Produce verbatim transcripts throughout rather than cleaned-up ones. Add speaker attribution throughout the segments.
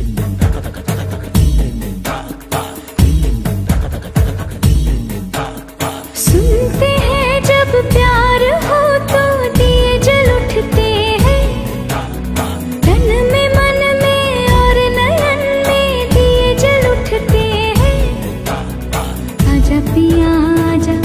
Speaker 1: सुनते हैं जब प्यार हो तो दिए जल उठते हैं, तन में मन में और नयन में दिए जल उठते हैं। आजा पिया आजा,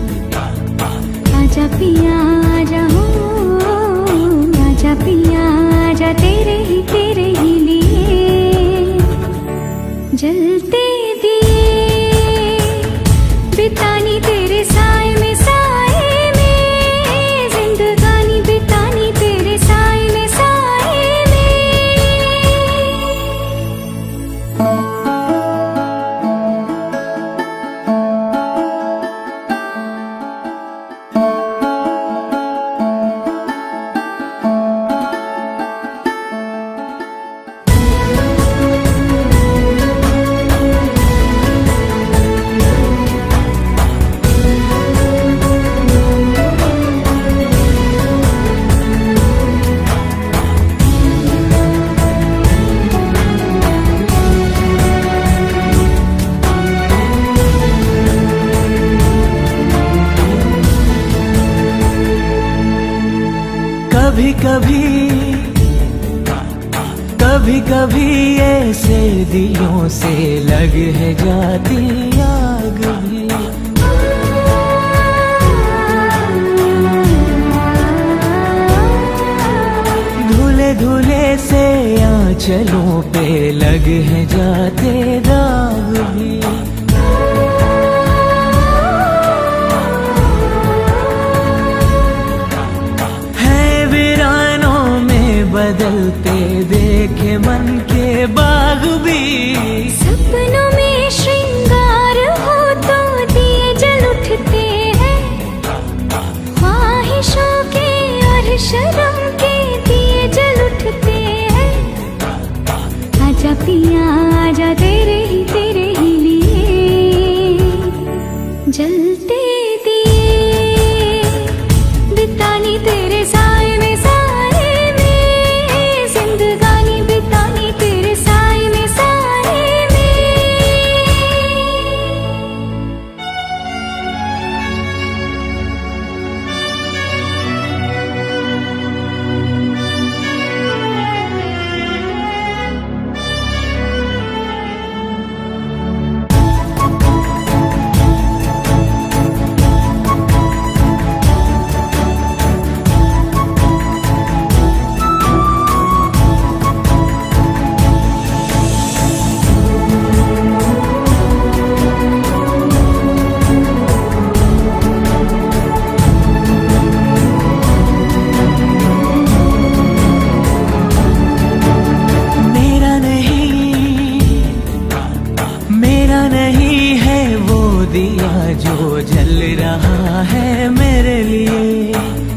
Speaker 1: आजा पिया आजा हो, आजा पिया आजा, तेरे ही तेरे ही लिए जलते दिए बितानी तेरे साए में, साए में जिंदगानी बितानी तेरे साए में, साए में।
Speaker 2: कभी कभी कभी कभी ऐसे दिलों से लग है जाती आग भी, धुले धुले से आंचलों पे लग है जाते दाग भी। बदलते देखे मन के बाग भी,
Speaker 1: सपनों में श्रृंगार हो तो दिए जल उठते हैं, ख्वाहिशों के और शर्म के दिए जल उठते हैं। आजा पिया आजा, तेरे ही तेरे ही लिए जलते दिए बितानी तेरे साए में, साए में जिंदगानी बितानी तेरे साए में, साए में।
Speaker 2: दिया जो जल रहा है मेरे लिए,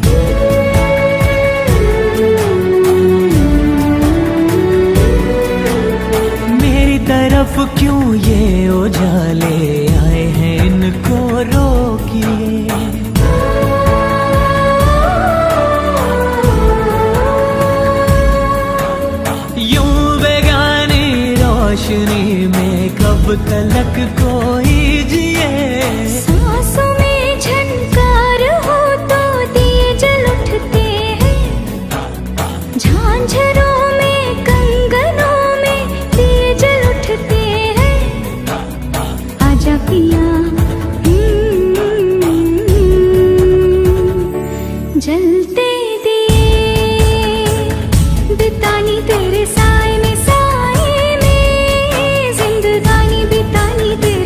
Speaker 2: मेरी तरफ क्यों ये उजाले आए हैं, इनको रोकिए। यूं बेगानी रोशनी में कब तलक कोई जिए,
Speaker 1: सांसों में झनकार हो तो दिए जल उठते हैं, झांझरों में कंगनों में दिए जल उठते हैं। आजा पिया जलते दिए बितानी तेरे साए में, साए में जिंदगानी बितानी तेरे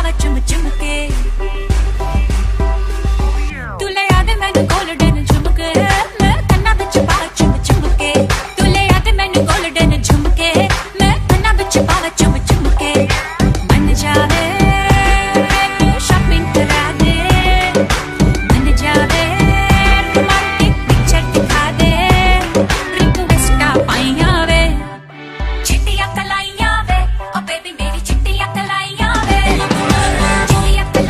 Speaker 1: पावा चुम चुम के तू ले आ दे मैनू गोल्डन झुमके मैं कन्ना विच पावा चुम चुम के तू ले आ दे मैनू गोल्डन झुमके मैं कन्ना विच पावा चुम चुम के मन जावे शॉपिंग करा दे मन जावे रोमांटिक पिक्चर दिखा दे रिक्वेस्टा पाइया वे चिट्टियां कलाइयां वे ओ बेबी मेरी चिट्टियां कलाइयां वे चिट्टियां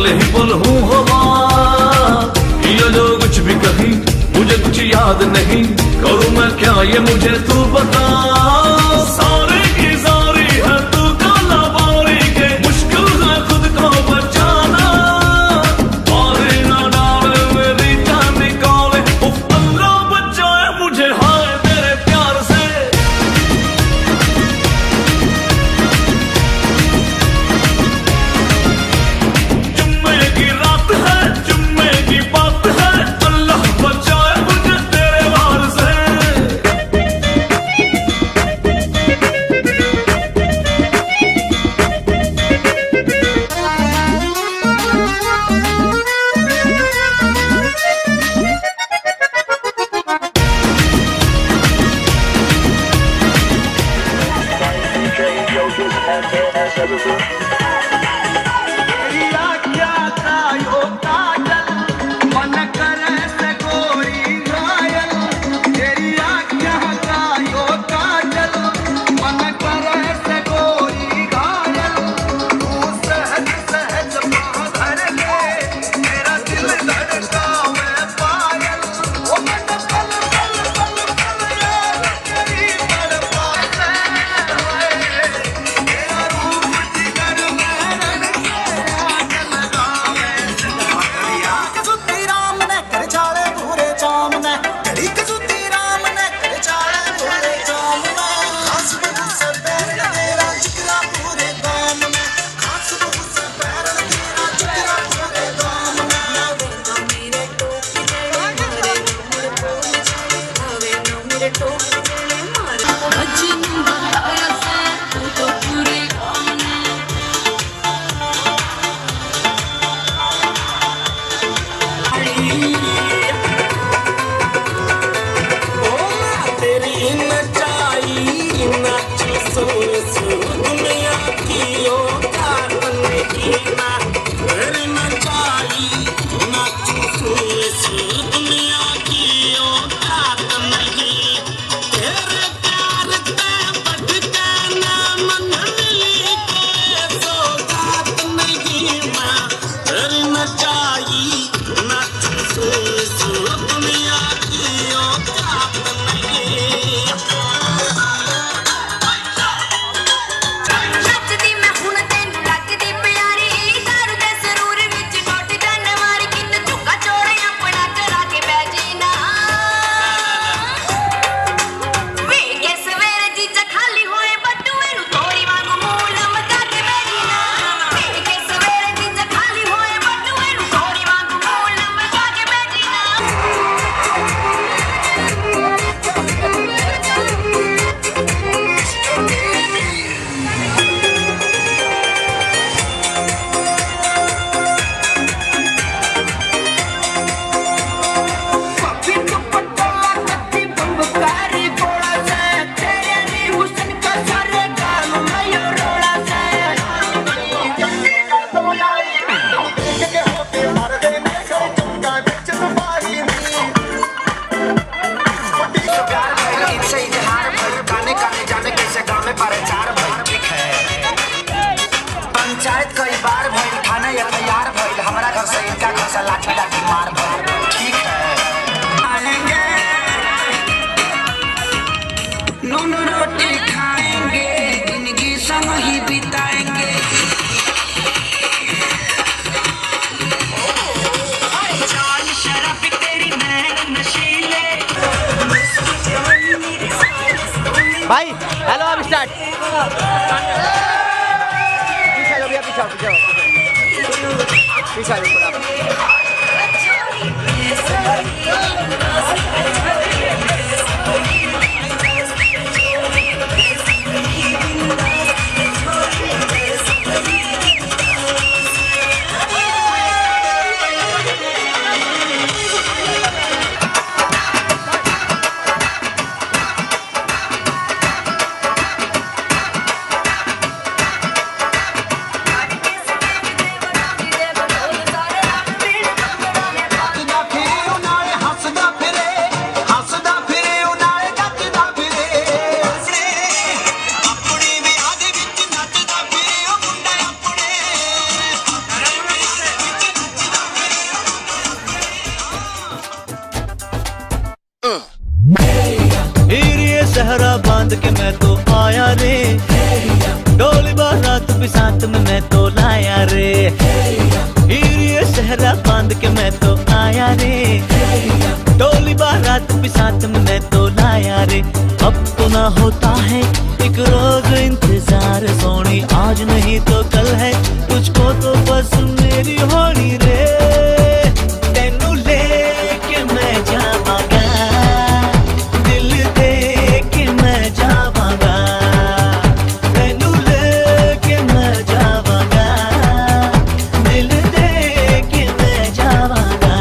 Speaker 3: ही पल हूँ हवा, किया जो कुछ भी कही मुझे कुछ याद नहीं, करूँ मैं क्या ये मुझे तू बता। सारे की सारी है तू काला बारी के, मुश्किल है खुद को बचाना, मारे ना डाले मेरी जान निकाले, उफ अल्लाह बचाए मुझे हाय तेरे प्यार से। जुम्मे की रात है, जुम्मे की बात है, अल्लाह बचाए मुझे तेरे वार से।
Speaker 4: भाई हेलो अब स्टार्ट। पीछे आओ भैया, पीछे आओ, पीछे आओ, पीछे आओ ऊपर आप।
Speaker 2: बांध के मैं तो आया रे, डोली बारात भी साथ में मैं तो लाया रे। अब तो ना होता है एक रोज इंतजार सोनी, आज नहीं तो कल है तुझको तो बस मेरी होनी रे। तेनू लेके मैं जावांगा, दिल दे के मैं जावांगा, तेनू लेके मैं जावांगा, दिल दे के मैं जावांगा।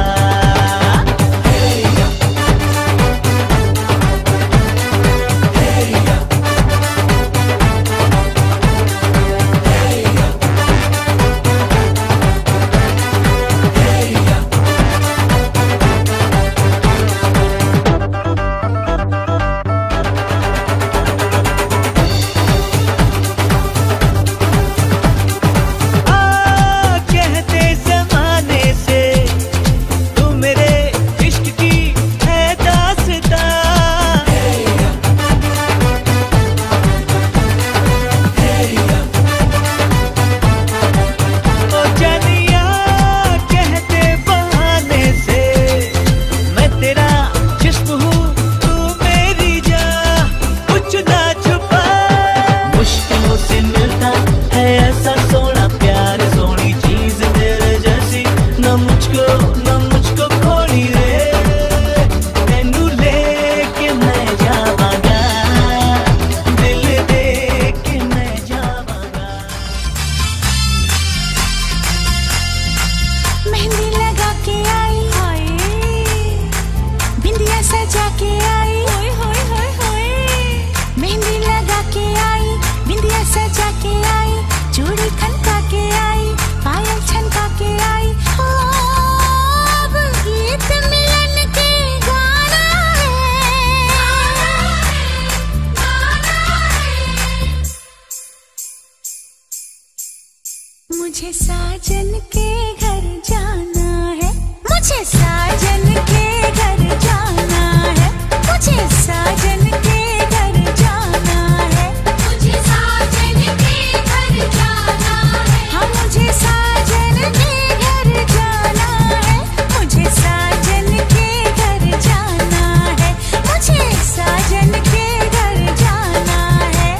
Speaker 1: मुझे साजन के घर जाना है, मुझे साजन के घर जाना है, मुझे साजन के घर जाना है, मुझे साजन के घर जाना है, हाँ मुझे साजन के घर जाना है, मुझे साजन के घर जाना है, मुझे साजन के घर जाना है।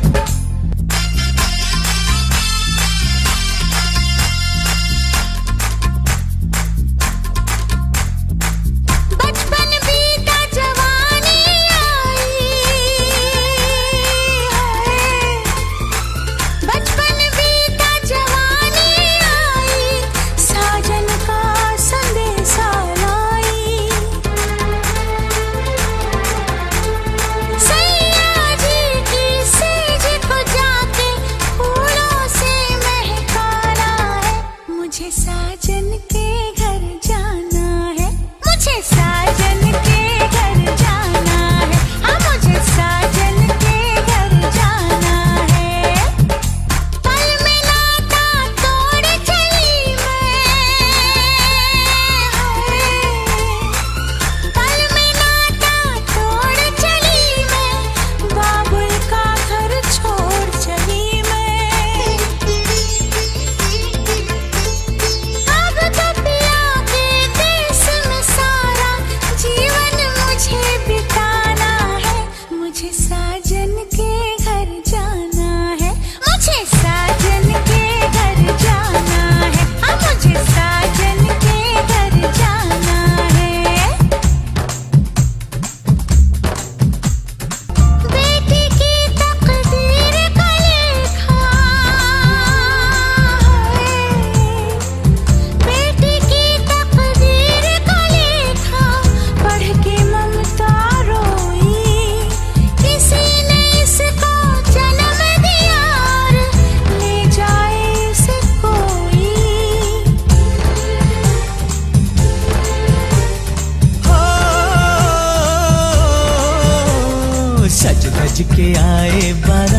Speaker 2: सज धज के आए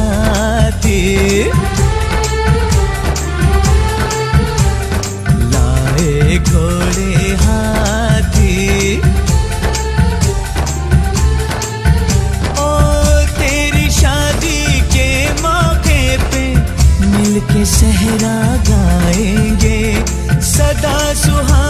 Speaker 2: बाराती, लाए घोड़े हाथी, ओ तेरी शादी के मौके पे मिलके सहरा गाएंगे, सदा सुहा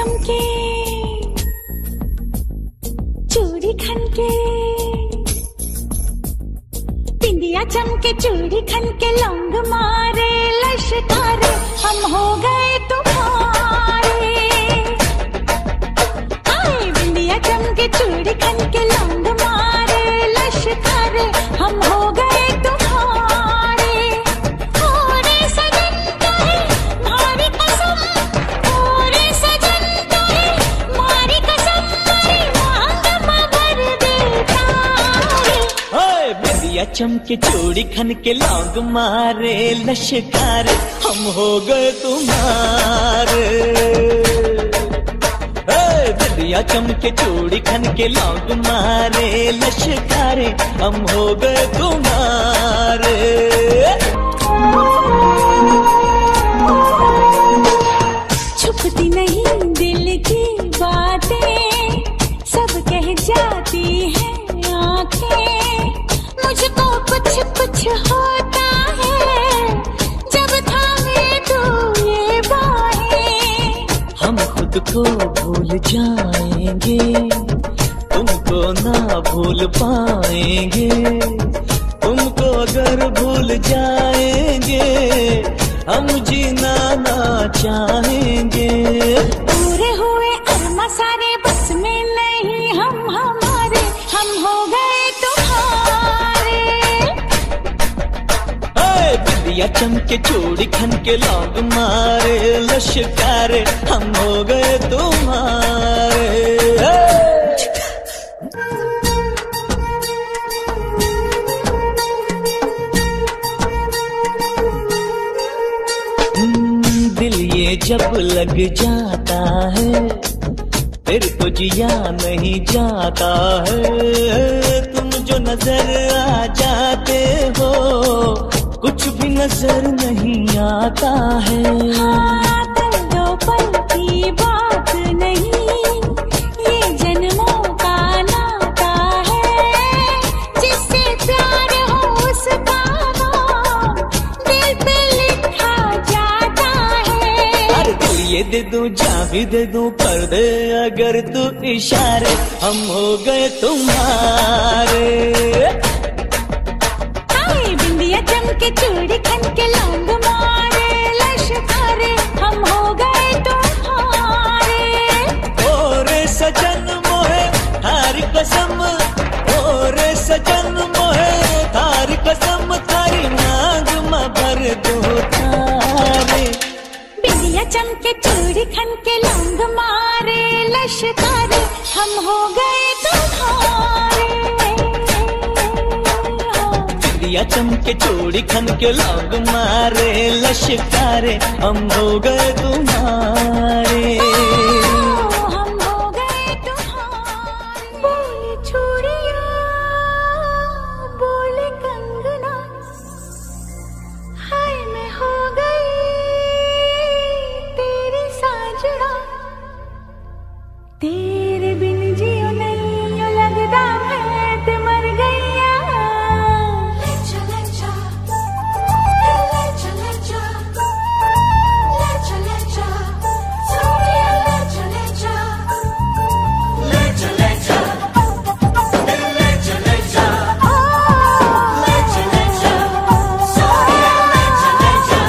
Speaker 1: चमके चूड़ी खनके, बिंदिया चमके चूड़ी खनके, लौंग मारे लश्कारे, हम हो गए तुम्हारे। आए बिंदिया चमके चूड़ी खनके, लौंग मारे लश्कारे, हम हो गए तुम्हारे। ओरे सजन तोहे मारी कसम, ओरे सजन तोहे मारी कसम, मारी मांग में भर देता है।
Speaker 2: ओए बिंदिया चमके चूड़ी खन के, लौंग मारे लश्कारे, हम हो गए तुम्हारे। ओए बिंदिया चमके चूड़ी खन के, लौंग मारे लश्कारे, हम हो गए तुम्हारे।
Speaker 1: छुपती नहीं दिल की बातें, सब कह जाती हैं आंखें, मुझको कुछ कुछ होता है जब थामे तू ये बाहें।
Speaker 2: हम खुद को भूल जाएंगे, तुमको ना भूल पाएंगे, तुमको अगर भूल जाएंगे, हम जीना ना चाहेंगे।
Speaker 1: पूरे हुए अरमा सारे बस में नहीं हम हमारे, हम हो गए तुम्हारे।
Speaker 2: बिंदिया चमके चूड़ी खन के, लौंग मारे लश्कारे, हम हो गए तुम्हारे। दिल ये जब लग जाता है, फिर तो जिया नहीं जाता है। तुम जो नजर आ जाते हो, कुछ भी नजर नहीं आता है।
Speaker 1: हाँ, पल दो पल की बात नहीं, ये जन्मों का नाता है, जिससे प्यार हो उसका नाम दिल पे लिखा जाता है।
Speaker 2: अरे दिल ये दे दूं, जान भी दे दूं, कर दे अगर तू इशारे, हम हो गए तुम्हारे।
Speaker 1: बिंदिया चमके चूड़ी खनके, लौंग मारे लश्कारे, हम हो गए तुम्हारे।
Speaker 2: ओरे सजन मोहे थारी कसम, ओरे सजन मोहे थारी कसम, थारी मांग में भर दो थारे।
Speaker 1: बिंदिया चमके चूड़ी खनके, लौंग मारे लश्कारे, हम हो गए तुम्हारे।
Speaker 2: बिंदिया चमके चूड़ी खन के, लौंग मारे लश्कारे, हम हो गए तुम्हारे।
Speaker 1: हम हो गए तुम्हारे। बोले चूड़िया बोले कंगना, हाय मैं हो गई तेरी साजना, तेरे बिन जियो नहीं लगता मैं ते मर गईया। ले चले जा, ले चले जा, ले चले जा, सोनिया ले चले जा, ले चले जा, ले चले जा, ले चले जा, सोनिया ले चले जा।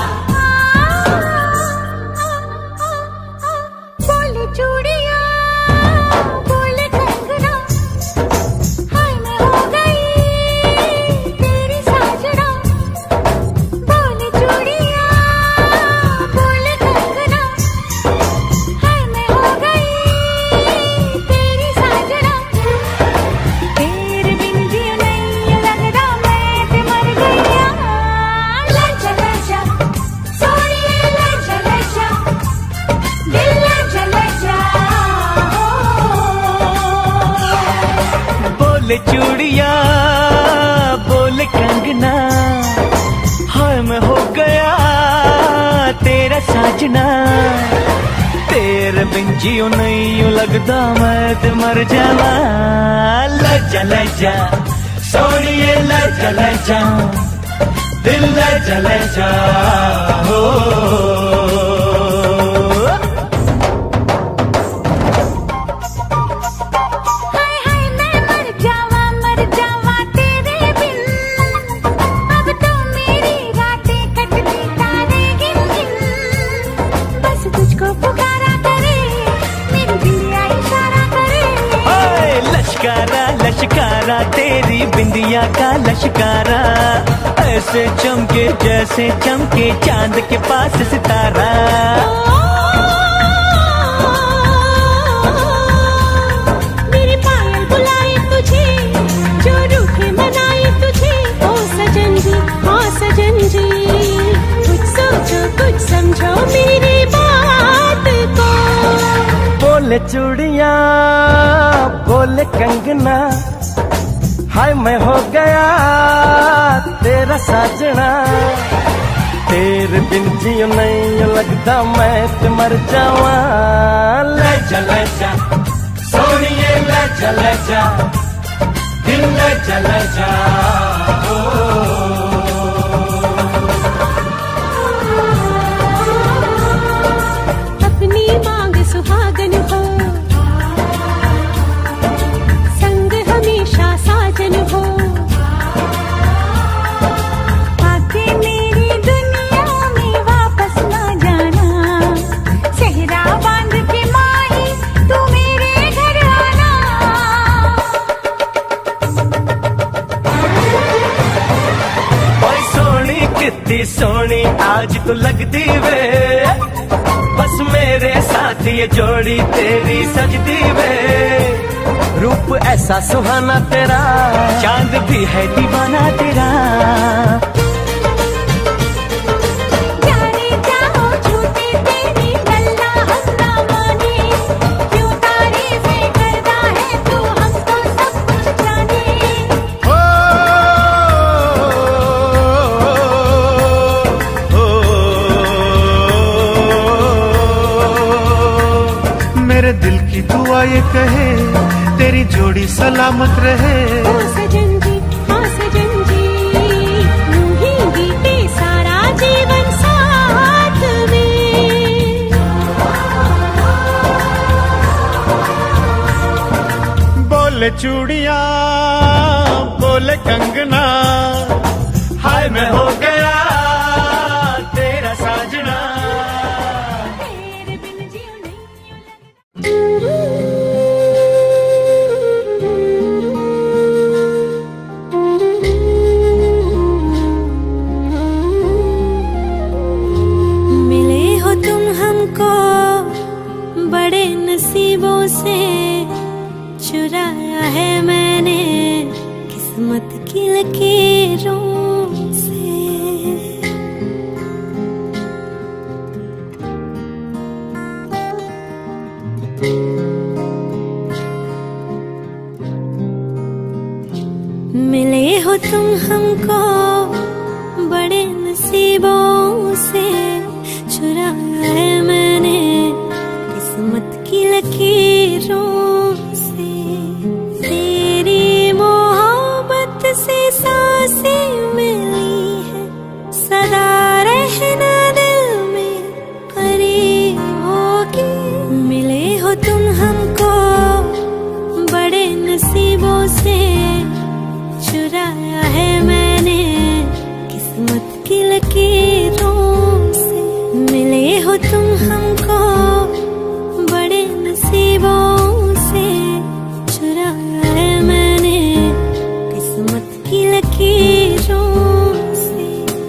Speaker 1: बोले चूड़िया बोले कंगना, हाय मैं हो गई तेरी साजना, बोले चूड़िया बोले कंगना, हाय मैं हो गई तेरी साजना, तेरे बिन जियो नहीं लगता मैं ते मर गईया। ले चले जा सोनिया ले चले जा, दिल ले चले जा।
Speaker 2: बोले चूड़िया बोले कंगना, हाय मैं हो गया तेरा साजना, तेरे बिन जियो नहीं लगता मैं ते मर जावा। ले चले जा सोनिए ले चले जा, दिल ले चले जा। हो चेहरा तेरी बिंदिया का लश्कारा, ऐसे चमके जैसे चमके चांद के पास सितारा।
Speaker 1: मेरी पायल बुलाए तुझे, जो रूठे मनाए तुझे, ओ सजन जी, हाँ सजन जी। कुछ सोचो कुछ समझो मेरी बात को।
Speaker 5: बोले चूड़ियां बोले कंगना, हाय मैं हो गया तेरा साजना। तेरे बिन जियो नहीं लगता मैं ते मर जावा। ले जा ले जा सोनिए ले जा ले जा, दिल ले जा ले जा।
Speaker 1: अपनी मांग सुहागन हो, संग हमेशा साजन हो। आके मेरी दुनिया में वापस ना जाना, सेहरा बांध के माही तू मेरे घर आना।
Speaker 5: ओए सोनी कितनी सोनी आज तू लगदी वे, बस मेरे साथ ये जोड़ी तेरी सजदी वे। रूप ऐसा सुहाना तेरा,
Speaker 2: चांद भी है दीवाना तेरा।
Speaker 1: जाने जाओ झूठे तेरी गल्ला हम ना माने, क्यों तारीफें करता है तू हमको सब कुछ जाने।
Speaker 6: मेरे दिल की दुआ ये कहे तेरी जोड़ी सलामत रहे।
Speaker 1: ओ सजन जी, हाँ सजन जी, यूं ही बीते सारा जीवन साथ में।
Speaker 6: बोले चूड़ियां बोले कंगना, हाय मैं हो गया तेरा साजना।
Speaker 1: तेरे बिन जियो नहीं मिले हो तुम हमको बड़े नसीबों से, चुराया है मैंने किस्मत की लकीरों से। मिले हो तुम हमको बड़े नसीबों से, चुराया है मैंने किस्मत की लकीरों से। तेरी मोहब्बत से सांसें मिली है, सदा रहना दिल में करीब होगी। मिले हो तुम हमको बड़े नसीबों से, चुराया है मैंने किस्मत की लकीरों से। मिले हो तुम हमको बड़े नसीबों से, चुराया है मैंने किस्मत की लकीरों से।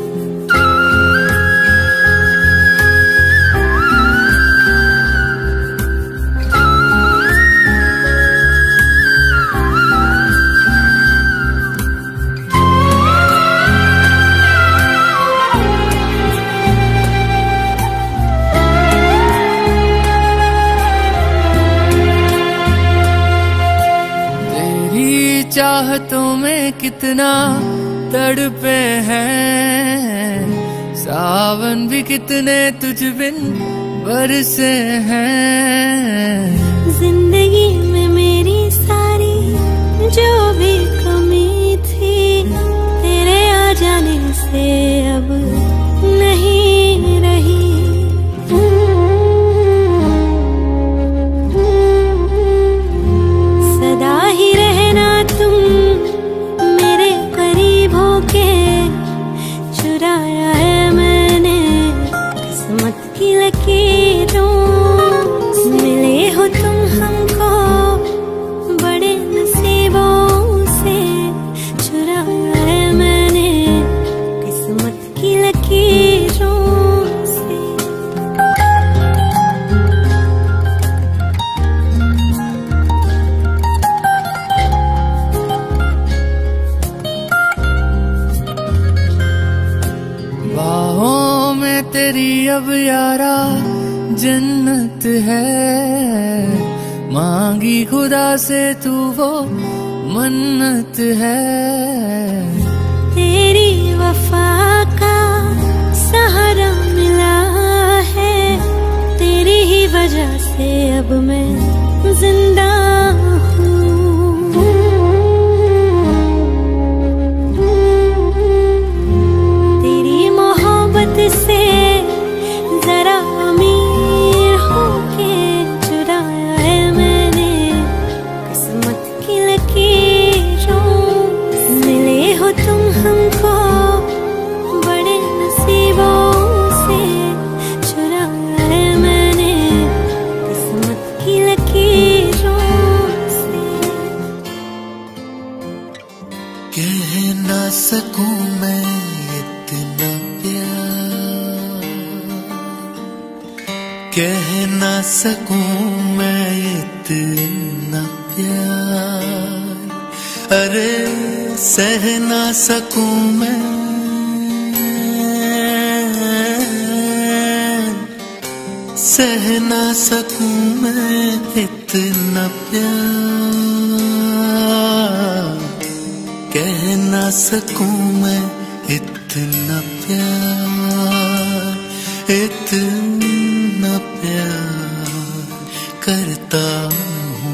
Speaker 7: चाहतों में कितना तड़पे हैं, सावन भी कितने तुझ बिन बरसे हैं।
Speaker 1: जिंदगी में मेरी सारी जो भी कमी थी, तेरे आ जाने से अब नहीं रही। सदा ही रहना तुम मेरे करीब होके, चुराया है मैंने किस्मत की लकीरों से। मिले हो तुम हमको बड़े नसीबों से,
Speaker 7: अब यारा जन्नत है, मांगी खुदा से तू वो मन्नत है।
Speaker 1: तेरी वफा का सहारा मिला है, तेरी ही वजह से अब मैं जिंदा हूँ। तेरी मोहब्बत से जरा अमीर होके चुराया है मैंने किस्मत की लकीरों। मिले हो तुम हमको बड़े नसीबों से, चुराया है मैंने किस्मत की लकीरों से।
Speaker 8: कह ना सकूं मैं इतना प्यार, कह ना सकूं मैं इतना प्यार, अरे सह ना सकूं मैं, सह ना सकूं मैं इतना प्यार, कह ना सकूं मैं इतना प्यार, इतना प्यार करता हूँ।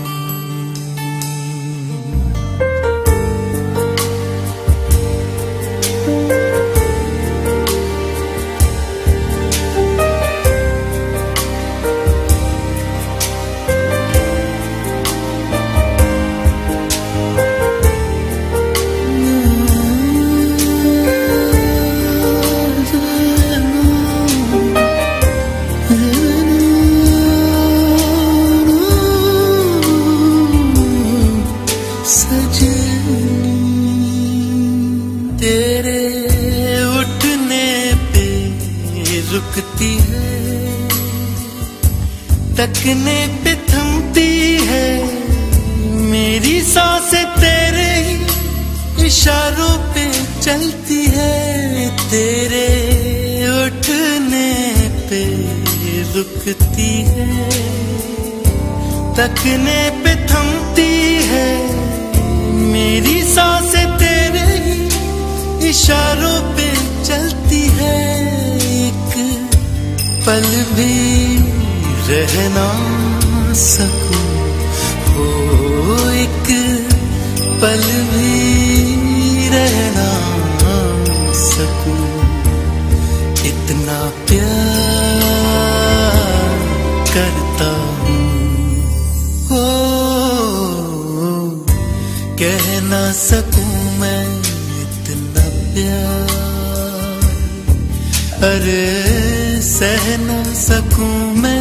Speaker 8: तेरे उठने पे रुकती है, तकने पे थमती है, मेरी सांसें तेरे ही इशारों पे चलती है। तेरे उठने पे रुकती है, तकने पे थमती है, मेरी सांसें तेरे ही इशारों पे चलती है। एक पल भी रह ना सकूं, हो एक पल भी रह ना सकूं, इतना प्यार करता हूँ। हो कह ना सकूं मैं इतना प्यार, अरे सह ना सकूं मैं,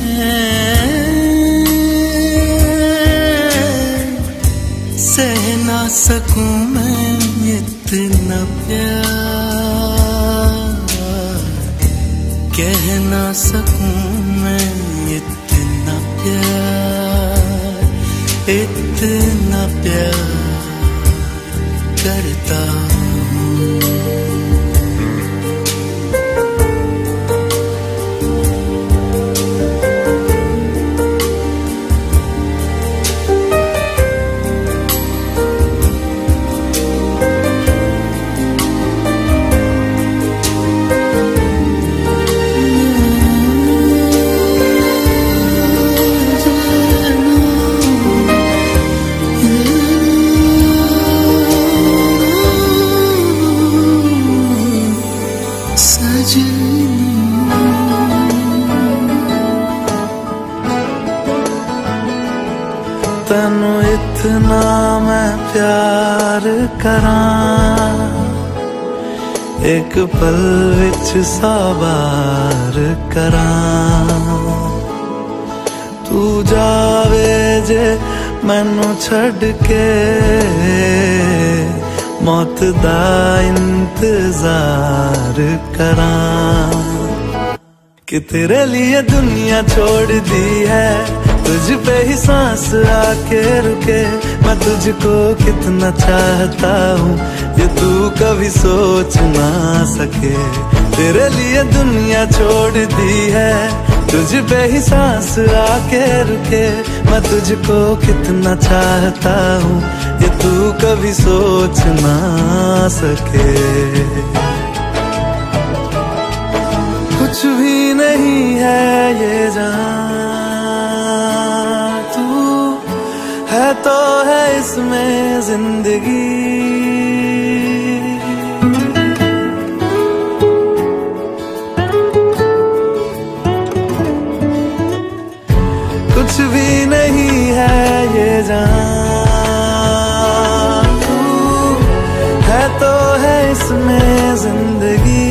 Speaker 8: सह ना सकूं मैं इतना प्यार, कह ना सकूं मैं इतना प्यार, इतना प्यार करता हूँ।
Speaker 9: तैनू इतना मैं प्यार करां, एक पल विच साबार करां। तू जावे जे मैनू छड़ के, मौत दा इंतजार करां। कि तेरे लिए दुनिया छोड़ दी है, तुझ पे ही सांस आके रुके, मैं तुझको कितना चाहता हूँ ये तू कभी सोच ना सके। तेरे लिए दुनिया छोड़ दी है, तुझ पे ही सांस आके रुके, मैं तुझको कितना चाहता हूँ ये तू कभी सोच ना सके। कुछ भी नहीं है ये जान, तू है तो है इसमें जिंदगी। कुछ भी नहीं है ये जान, तू है तो है इसमें जिंदगी।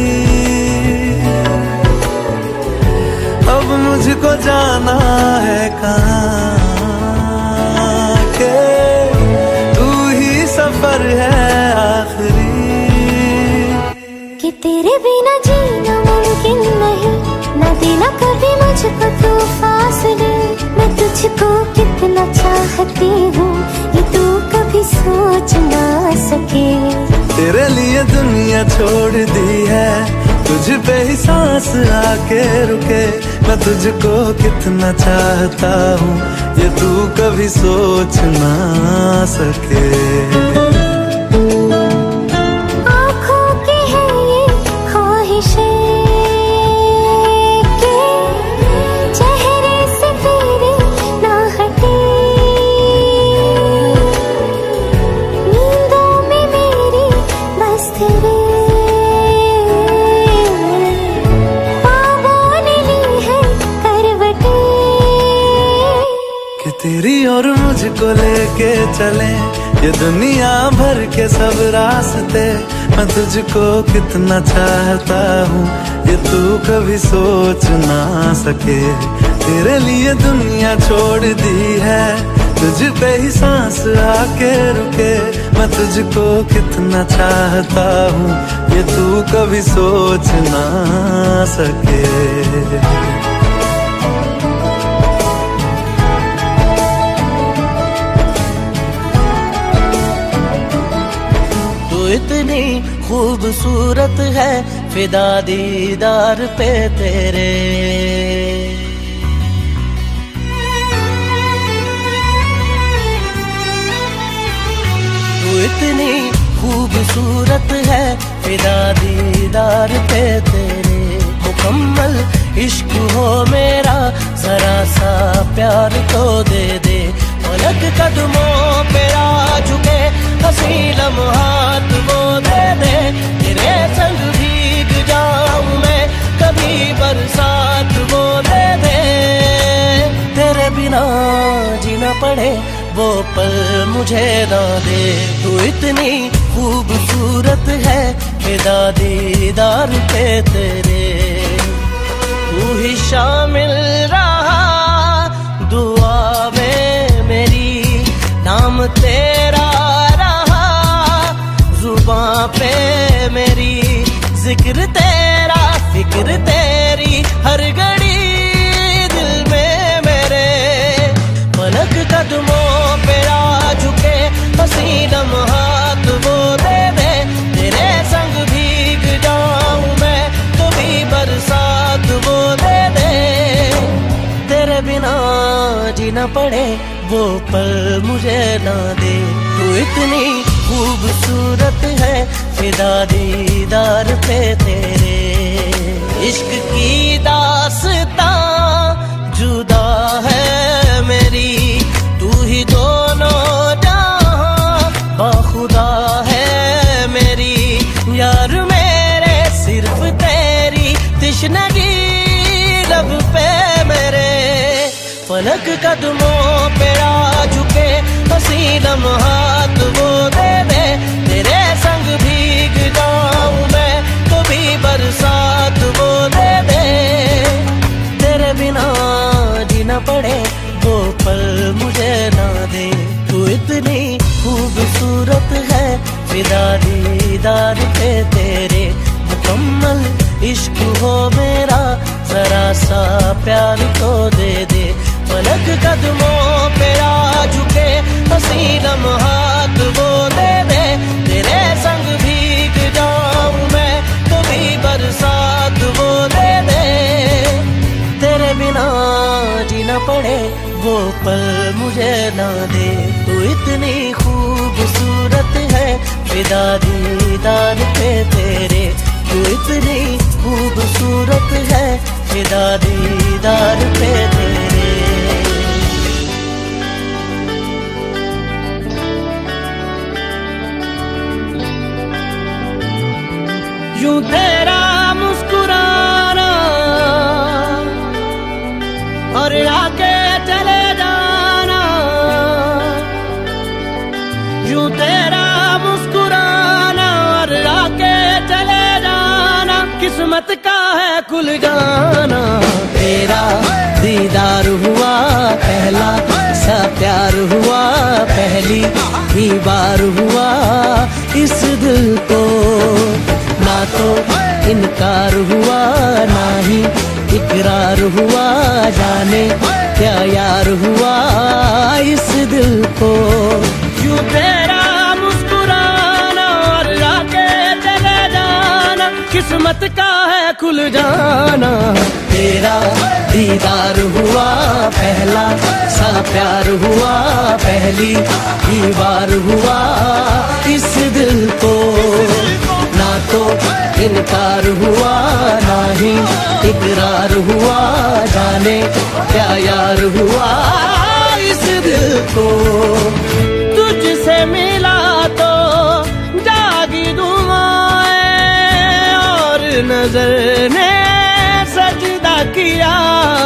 Speaker 9: अब मुझको जाना है कहाँ के तू ही सफर है आखिरी।
Speaker 1: कि तेरे बिना जीना मुमकिन नहीं, न देना कभी मुझको तू फासले। मैं तुझको कितना चाहती हूँ ये तू कभी सोच ना सके।
Speaker 9: तेरे लिए दुनिया छोड़ दी है, तुझ पे ही सांस आके रुके, मैं तुझको कितना चाहता हूँ ये तू कभी सोच ना सके।
Speaker 1: आँखों की है ये ख्वाहिशें के चेहरे से तेरे ना हटे। नींदों में मेरी बस तेरे
Speaker 9: तेरी और मुझको लेके चले ये दुनिया भर के सब रास्ते। मैं तुझको कितना चाहता हूँ ये तू कभी सोच ना सके। तेरे लिए दुनिया छोड़ दी है, तुझ पे ही सांस आके रुके, मैं तुझको कितना चाहता हूँ ये तू कभी सोच ना सके।
Speaker 2: इतनी खूबसूरत है फिदा दीदार पे तेरे। तू इतनी खूबसूरत है फिदा दीदार पे तेरे। मुकम्मल इश्क हो मेरा जरा सा प्यार तो दे दे। पलक कदमों पे आ झुके हंसी लम्हात वो दे दे। तेरे संग भीग जाऊं मैं कभी बरसात वो दे दे। तेरे बिना जीना पड़े वो पल मुझे ना दे। तू इतनी खूबसूरत है फिदा दीदार पे तेरे। तू ही शामिल रहा दुआ में मेरी, नाम तेरा रहा जुबां पे मेरी। जिक्र तेरा फिक्र तेरी हर घड़ी दिल में मेरे। पलक कदमों पे आ झुके हंसी लम्हात वो दे दे। तेरे संग भीग जाऊं मैं कभी बरसात वो दे दे। तेरे बिना जीना पड़े वो पल मुझे ना दे। तू इतनी खूबसूरत है फिदा दीदार पे तेरे। इश्क की दास्तां जुदा है मेरी, तू ही दोनों जहां बाखुदा है मेरी। यार मेरे सिर्फ तेरी तिश्नगी लब पे मेरे। पलक कदमों पे आ झुके हंसी लम्हात वो दे दे। तेरे संग भीग जाऊं मैं कभी बरसात वो दे दे। तेरे बिना जीना पड़े वो पल मुझे ना दे। तू इतनी खूबसूरत है फिदा दीदार पे तेरे। मुकम्मल इश्क हो मेरा जरा सा प्यार तो दे दे। पलक कदमों पे आ झुके, हंसी लम्हात वो दे दे। तेरे संग भीग जाऊं मैं कभी बरसात वो दे दे। तेरे बिना जीना पड़े वो पल मुझे ना दे। तू इतनी खूबसूरत है फिदा दीदार पे तेरे। तू इतनी खूबसूरत है फिदा दीदार पे तेरे। यूं तेरा मुस्कुराना और आके चले जाना, यूं तेरा मुस्कुराना और आके चले जाना, किस्मत का है खुल जाना। तेरा दीदार हुआ पहला सा प्यार हुआ, पहली ही बार हुआ इस दिल को। ना तो इनकार हुआ ना ही इकरार हुआ, जाने क्या यार हुआ इस दिल को। यूं तेरा मुस्कुराना और आके चले जाना, किस्मत का है खुल जाना। तेरा दीदार हुआ पहला सा प्यार हुआ, पहली ही बार हुआ इस दिल को। ना तो इनकार हुआ ना ही इकरार हुआ, जाने क्या यार हुआ इस दिल को। तुझसे मिला तो जागी दुआएं और नजर ने सजदा किया।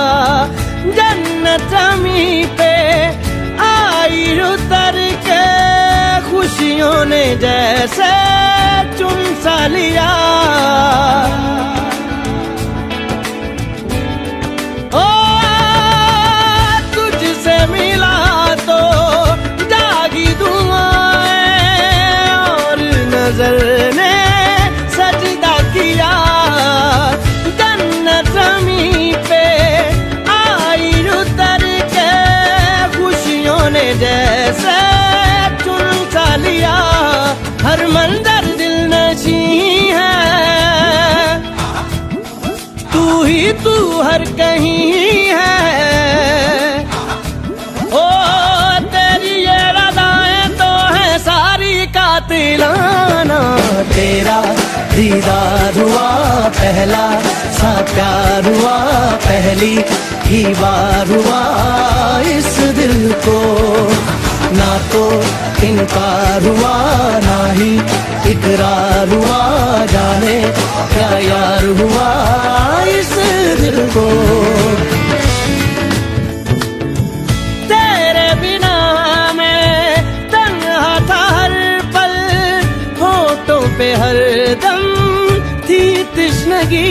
Speaker 2: जन्नत जमी पे आई उतर के खुशियों ने जैसे चुन सा लिया। ओ तुझसे मिला तो जागी दुआएं और नजर ने सजदा किया। जन्नत जमी पे आई उतर के खुशियों ने जैसे चुन सा लिया। हर मंजर दिल नशी है, तू ही तू हर कहीं है। ओ तेरी ये रज़ाएं तो है सारी कातिलाना। तेरा दीदार हुआ पहला सा प्यार हुआ, पहली ही बार हुआ इस दिल को। ना तो इनकार हुआ ना ही इकरार हुआ, जाने क्या यार हुआ इस दिल को। तेरे बिना मैं तन्हा था हर पल, होठों पे हर दम थी तश्नगी।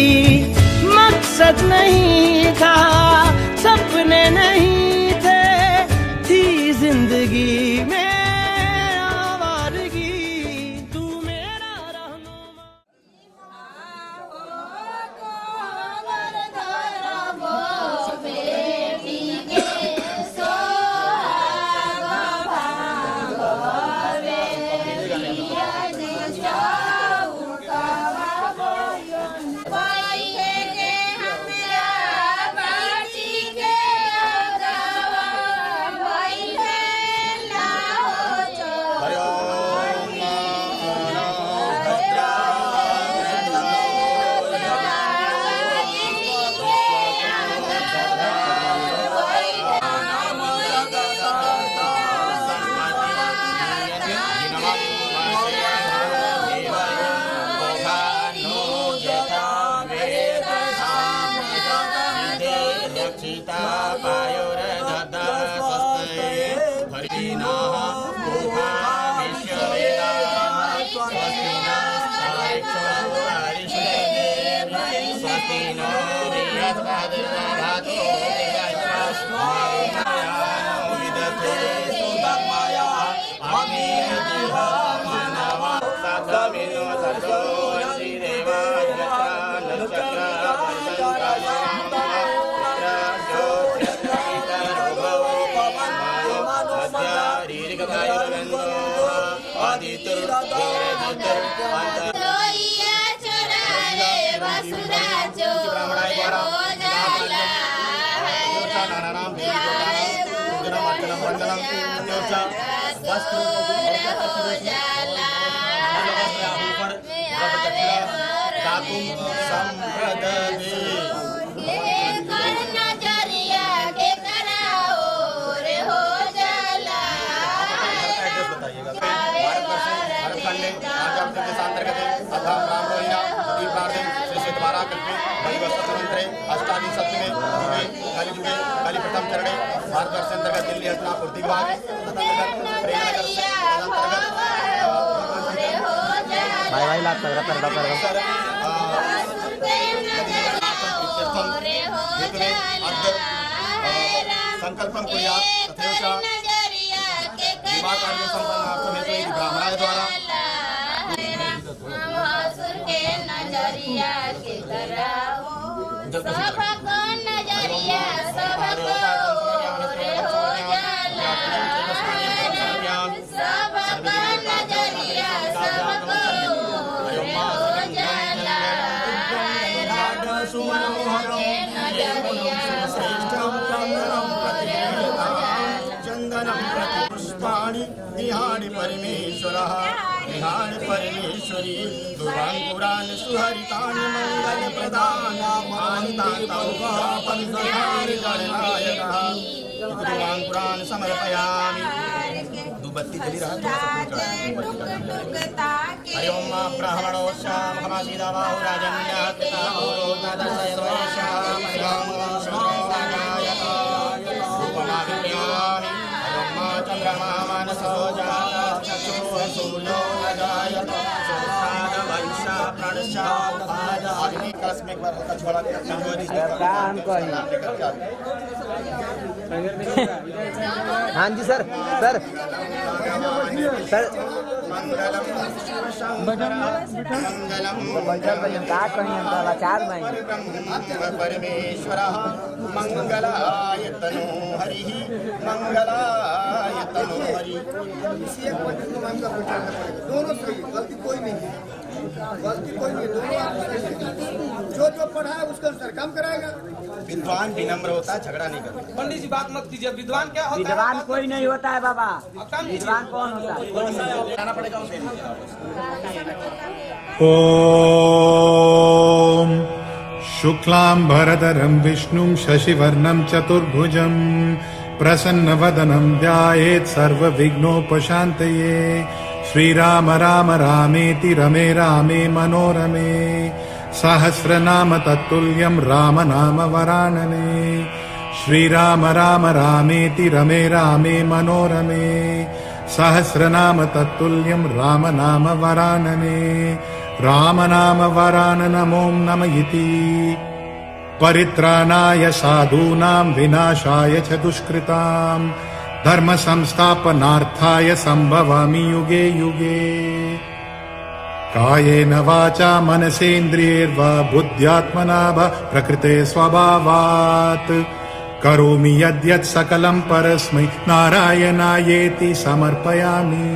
Speaker 2: मकसद नहीं था सपने नहीं थे, थी जिंदगी में आवारगी। तू मेरा रहनुमा।
Speaker 10: के
Speaker 4: भाई भाई लाभ कर रहा कर रहा
Speaker 10: संकल्पं कुर्यात् तथैव च विवाहकार्यं सम्पन्नार्थं हेतु ब्राह्मणाय द्वारा चंदनं प्रति पुष्पाणि निहाणि परमेश्वरः निहाणि परमेश्वरी दुरांकुरान् सुहरितानि मंगलप्रदानानि गणनायकः दुरांकुरान् समर्पयामि। दुबत्ती जली रहा हरि ओम ब्राह्मणोश्याम खमासीदा बाहुराजन्यः पिता ओरोता दशयश्याम चंद्रमा मनसो जाता चक्षुः सूर्यो न जायत सोत्साद वैशा प्रणशा अग्नि कलश में एक बार हल्का छोड़ा
Speaker 4: काम कहीं। हाँ जी सर सर सर
Speaker 10: मंगलम परमेश्वरः मंगलायतनो हरिः मंगलायतनो हरि।
Speaker 11: दोनों सही, गलती कोई नहीं है, गलती कोई नहीं, दोनों जो जो पढ़ा है उसके अनुसार काम कराएगा।
Speaker 10: विद्वान विनम्र होता है, झगड़ा नहीं करता।
Speaker 12: पंडित जी बात मत कीजिए, विद्वान क्या होता है?
Speaker 4: विद्वान कोई नहीं होता है बाबा, विद्वान कौन होता है?
Speaker 10: जाना पड़ेगा उसे।
Speaker 6: ओम शुक्लांबरधरं विष्णुं शशिवर्णं चतुर्भुजं प्रसन्नवदनं ध्यायेत् सर्वविघ्नोपशान्तये। श्रीराम राम रामेति रमे रामे मनोरमे सहस्रनाम तत्तुल्यं राम नाम वरानने। श्रीराम राम रामेति रमे रामे मनोरमे सहस्रनाम तत्तुल्यं राम नाम वरानने। राम नाम वराननमों नम इति परित्राणाय साधूनां विनाशाय च दुष्कृतां धर्म संस्थापनार्थाय संभवामि युगे युगे। कायेन वाचा मनसेन्द्रियैर्वा बुद्ध्यात्मना वा प्रकृते स्वभावात् करोमि यद्यत् सकलं परस्मै नारायणायेति समर्पयामि।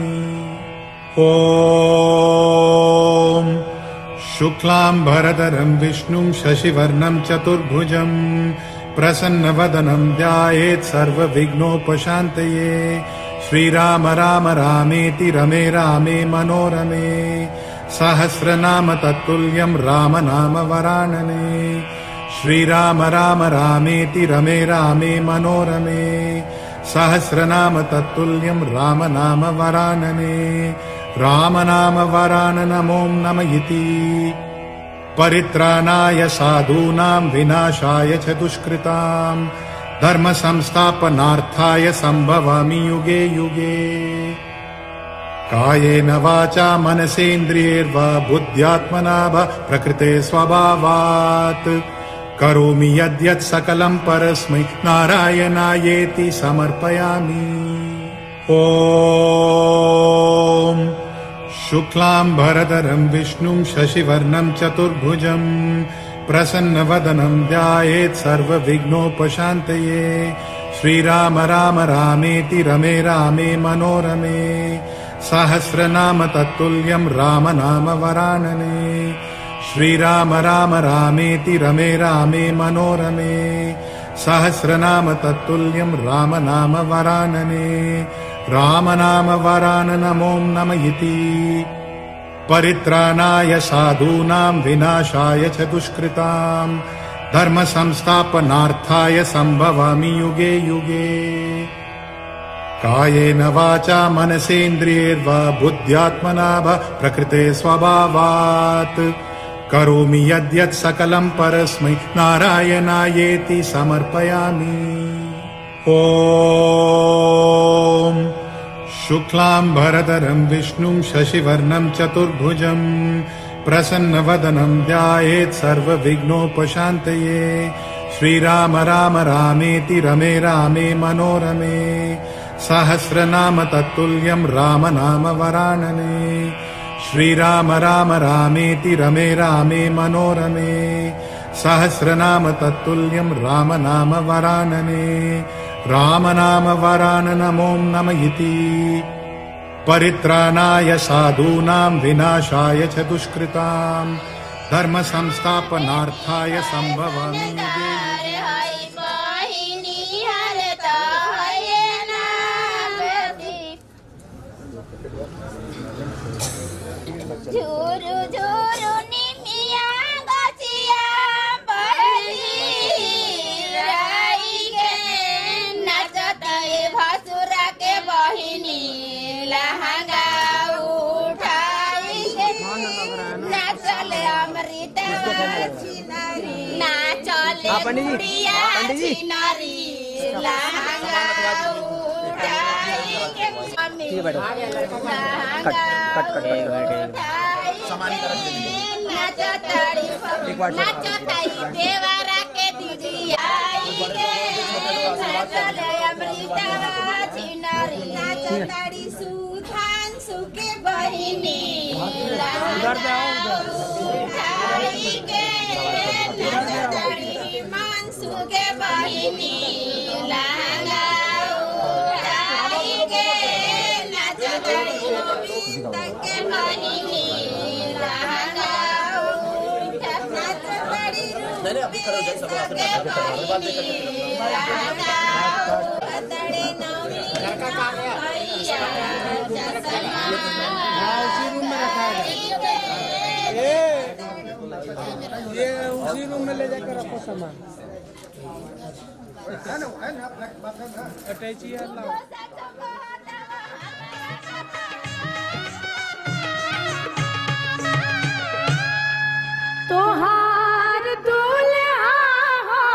Speaker 6: ओम शुक्लांबरधरं विष्णुं शशिवर्णं चतुर्भुजं प्रसन्नवदनं ध्यायेत् सर्वविघ्नोपशान्तये। श्रीराम राम रामेति रमे रामे मनोरमे सहस्रनाम तत्तुल्यं राम नाम वरानने। श्रीराम राम रामेति रमे रामे मनोरमे सहस्रनाम तत्तुल्यं राम नाम वरानने। राम नाम वराननमों नम इति परित्राणाय साधूनां विनाशाय च दुष्कृतां धर्म संस्थापनार्थाय संभवामि युगे युगे। कायेन वाचा मनसेन्द्रियैर्वा बुद्ध्यात्मना वा प्रकृते स्वभावात् करोमि यद्यत् सकलं परस्मै नारायणायेति समर्पयामि। ओम शुक्लांबरधरं विष्णुं शशिवर्णं चतुर्भुजं प्रसन्नवदनं ध्यायेत् सर्वविघ्नोपशान्तये। श्रीराम राम रामेति रमे रामे मनोरमे सहस्रनाम तत्तुल्यं राम नाम वरानने श्रीराम राम रामेति रमे रामे मनोरमे सहस्रनाम तत्तुल्यं राम नाम वरानने राम नाम वराननमों नमः इति परित्राणाय साधूनां विनाशाय च दुष्कृतां धर्म संस्थापनार्थाय संभवामि युगे युगे कायेन वाचा मनसेन्द्रियैर्वा बुद्ध्यात्मना वा प्रकृते स्वभावात् करोमि यद्यत् सकलं परस्मै नारायणायेति समर्पयामि। ॐ शुक्लांबरधरं विष्णुं शशिवर्णं चतुर्भुजं प्रसन्नवदनं ध्यायेत् सर्वविघ्नोपशान्तये श्रीराम राम रामेति रमे रामे मनोरमे सहस्रनाम तत्तुल्यं राम नाम वरानने श्रीराम राम रामेति रमे रामे मनोरमे सहस्रनाम तत्तुल्यं राम नाम वरानने राम नाम वराननमों नमः इति परित्राणाय साधूनां विनाशाय च दुष्कृतां धर्म संस्थापनार्थाय संभवामि युगे
Speaker 13: झूरू झूरू निमिया गछिया बहली राई के नचतई भसुरा के बहिनी लहंगा उठाई के नाचले अमृत नाचले बुढ़िया छिनारी लहंगा उठाई के
Speaker 4: कट कट कट
Speaker 13: नाचताई देवरा के दीदिया नाचले अमृता छिनारी नाचताड़ी सुधान सुके बहिनी उठाई के नाचताड़ी मानसू के बहिनी लहंगा उठाई के नाचताड़ी नोबिता के बहिनी लहंगा
Speaker 3: नहीं नहीं अभी करो जैसा बोला था
Speaker 11: लड़का कहाँ गया? उसी रूम में रखा है। ये ये उसी रूम में ले जाकर रखो सामान। अटैची है ना।
Speaker 1: तोहार दुल्हा हो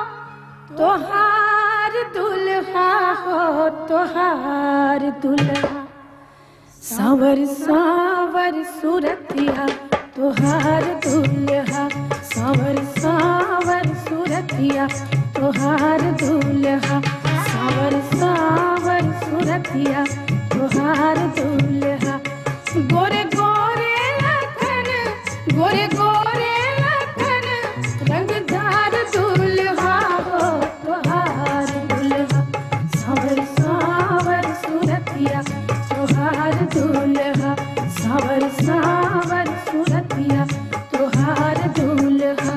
Speaker 1: तोहार दुल्हा हो तोहार दुल्हा सावर सावर सूरतिया तोहार दुल्हा सावर सावर सूरतिया तोहार दुल्हा सावर सावर सूरतिया तोहार दुल्हा गोरे गोरे लखन गोरे गोरे लखन रंगदार दुल्हा हो तोहार दुल्हा सावर सावर सूरतिया तोहार दुल्हा सावर सावर सूरतिया तोहार दुल्हा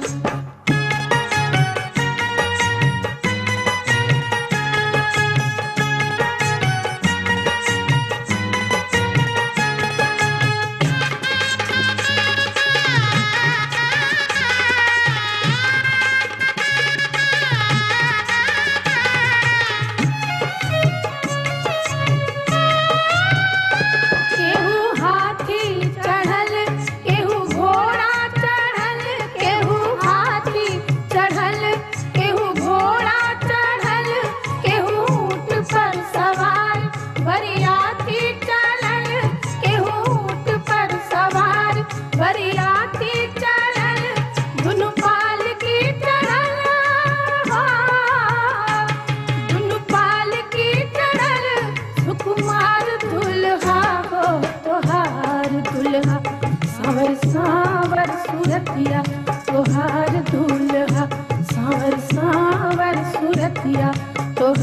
Speaker 1: सूरतिया तोहार दुल्हा सावर सावर सूरतिया तो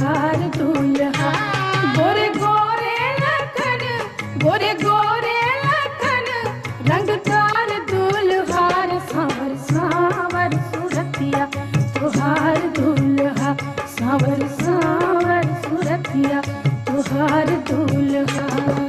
Speaker 1: सूरतिया तुहार दूल्हा।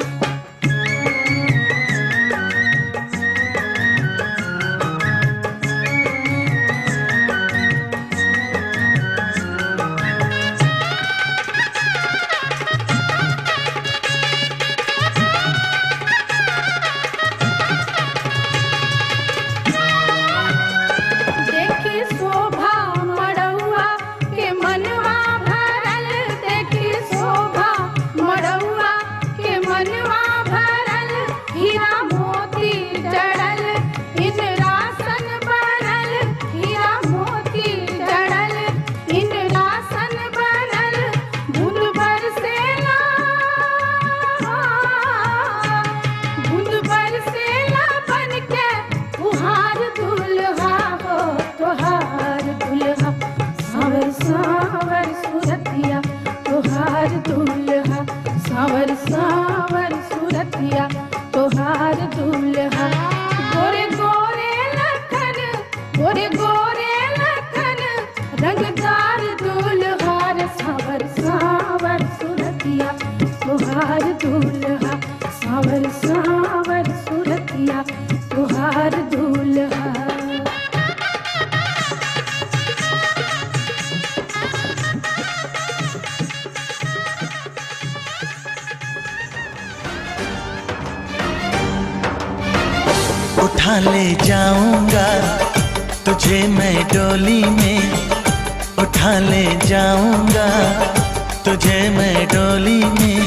Speaker 9: उठा ले जाऊंगा तुझे मैं डोली में, उठा ले जाऊंगा तुझे मैं डोली में।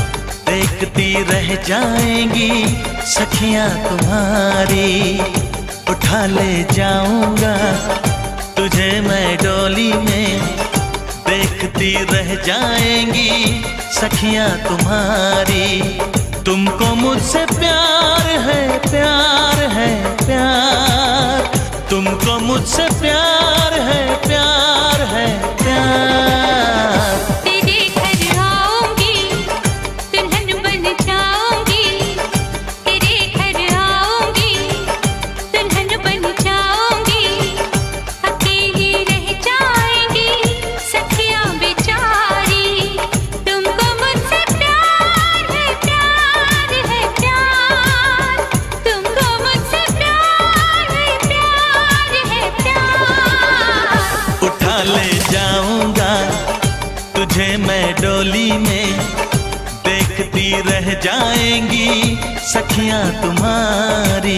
Speaker 9: देखती रह जाएंगी सखियां तुम्हारी, उठा ले जाऊंगा तुझे मैं डोली में। देखती रह जाएंगी सखियां तुम्हारी। तुमको मुझसे प्यार है, प्यार है, प्यार। तुमको मुझसे प्यार है, प्यार है, प्यार।
Speaker 14: तेरे घर आऊंगी, दुल्हन बन जाऊंगी। तेरे घर आऊंगी, दुल्हन बन जाऊंगी। अकेली रह जाएंगी सखियां बेचारी। तुमको मुझसे प्यार है, प्यार है, प्यार। तुमको मुझसे प्यार है, प्यार है, प्यार।
Speaker 9: उठा ले जाऊंगा तुझे मैं डोली में। देखती रह जाएंगी सखियां तुम्हारी।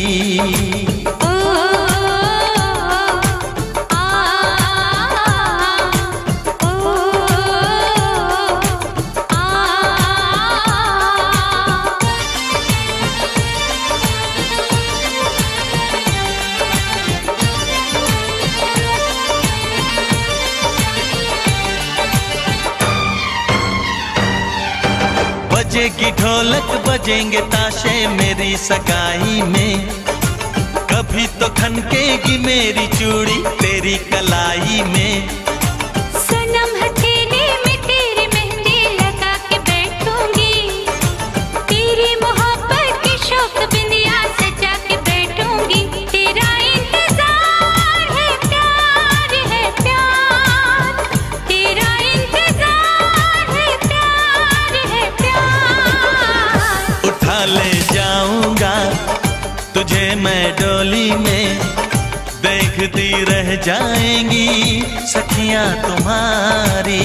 Speaker 9: बजेगी ढोलक बजेंगे ताशे मेरी सगाई में। कभी तो खनकेगी मेरी चूड़ी तेरी कलाई में।
Speaker 14: सनम हथेली में तेरी मेहंदी लगा के बैठूंगी। तेरी मोहब्बत की शौक बिंदिया सजा के बैठूंगी। तेरा इंतजार है, प्यार है, प्यार। तेरा इंतजार है, प्यार है, प्यार।
Speaker 9: उठा ले जाऊंगा तुझे मैं डोली में। देखती रह जाएंगी सखियां तुम्हारी।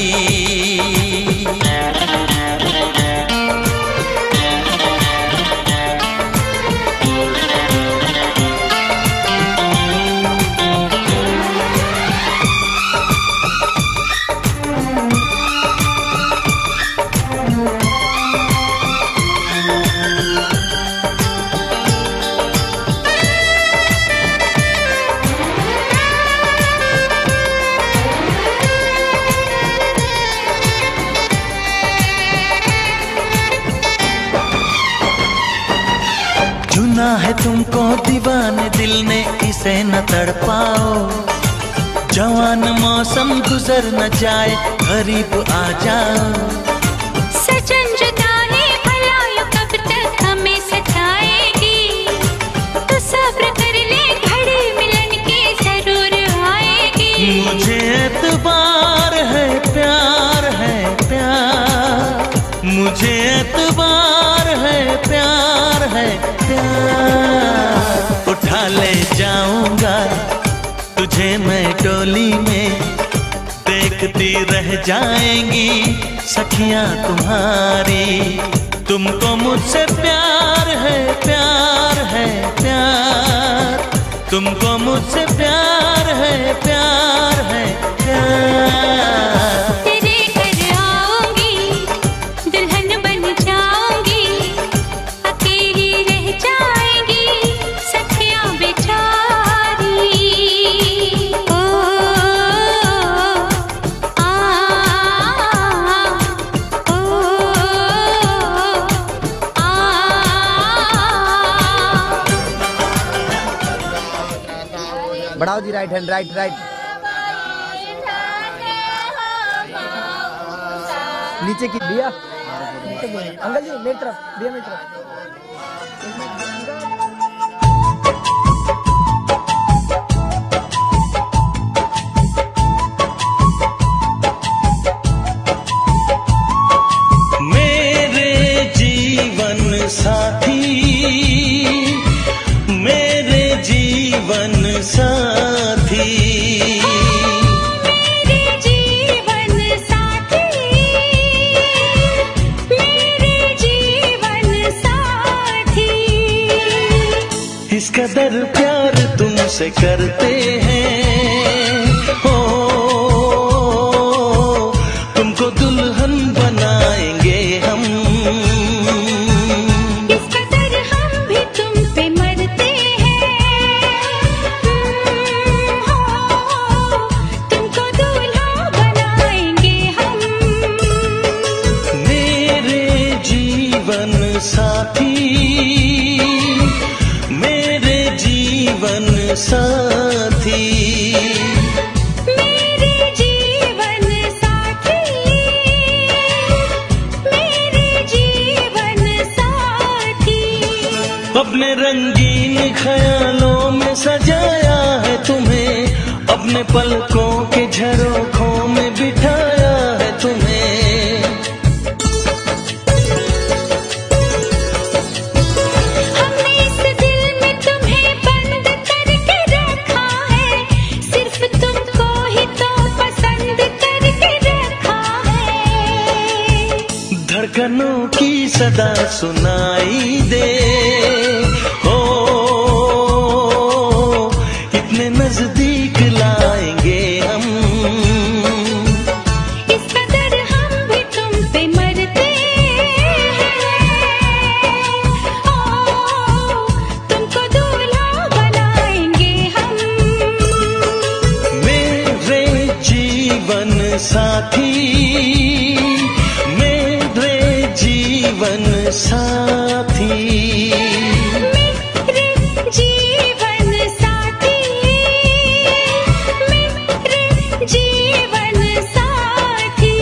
Speaker 9: चुना है तुमको दीवाने दिल ने, इसे न तड़पाओ। जवान मौसम गुजर न जाए, करीब आ जाओ।
Speaker 14: सजन जुदाई भला यूं कब तक हमें सताएगी। तो सब्र कर ले, घड़ी मिलन की जरूर आएगी।
Speaker 9: मुझे एतबार है, प्यार है, प्यार।
Speaker 2: मुझे एतबार है, प्यार है प्यार। उठा ले जाऊंगा तुझे मैं डोली में, देखती रह जाएंगी सखियां तुम्हारी। तुमको मुझसे प्यार है, प्यार है प्यार। तुमको मुझसे प्यार है, प्यार है प्यार।
Speaker 14: तेरे घर आऊंगी, दुल्हन बन जाऊंगी, अकेली रह जाएंगी सखियां बेचारी। ओ, आ, ओ,
Speaker 4: बढ़ाओ जी, राइट हैंड, राइट राइट। नीचे की दिया अंकल जी, मेरी तरफ दिया, मेरी तरफ।
Speaker 2: मेरे जीवन साथी, मेरे जीवन साथी,
Speaker 14: मेरे जीवन साथी, मेरे जीवन साथी।
Speaker 2: इस कदर प्यार तुमसे करते हैं हो, तुमको दुल्हन बनाएंगे हम।
Speaker 14: इस कदर हम भी तुम पे मरते हैं हो, तुमको दूल्हा बनाएंगे हम।
Speaker 2: मेरे जीवन साथी, मेरे जीवन साथी,
Speaker 14: मेरे जीवन साथी, मेरे जीवन साथी।
Speaker 2: अपने रंगीन ख्यालों में सजाया है तुम्हें, अपने पलकों के झरोखों में बिठाया है तुम्हें।
Speaker 14: हमने इस दिल में तुम्हें बंद करके रखा है, सिर्फ तुमको ही तो पसंद करके रखा है।
Speaker 2: धड़कनों की सदा सुनाई दे हो, इतने नजदीक लाएंगे हम।
Speaker 14: इस कदर हम भी तुम पे मरते हैं ओ, तुमको दूल्हा बनाएंगे हम।
Speaker 2: मेरे जीवन साथी, मेरे जीवन साथी,
Speaker 14: मेरे जीवन साथी, मेरे जीवन साथी।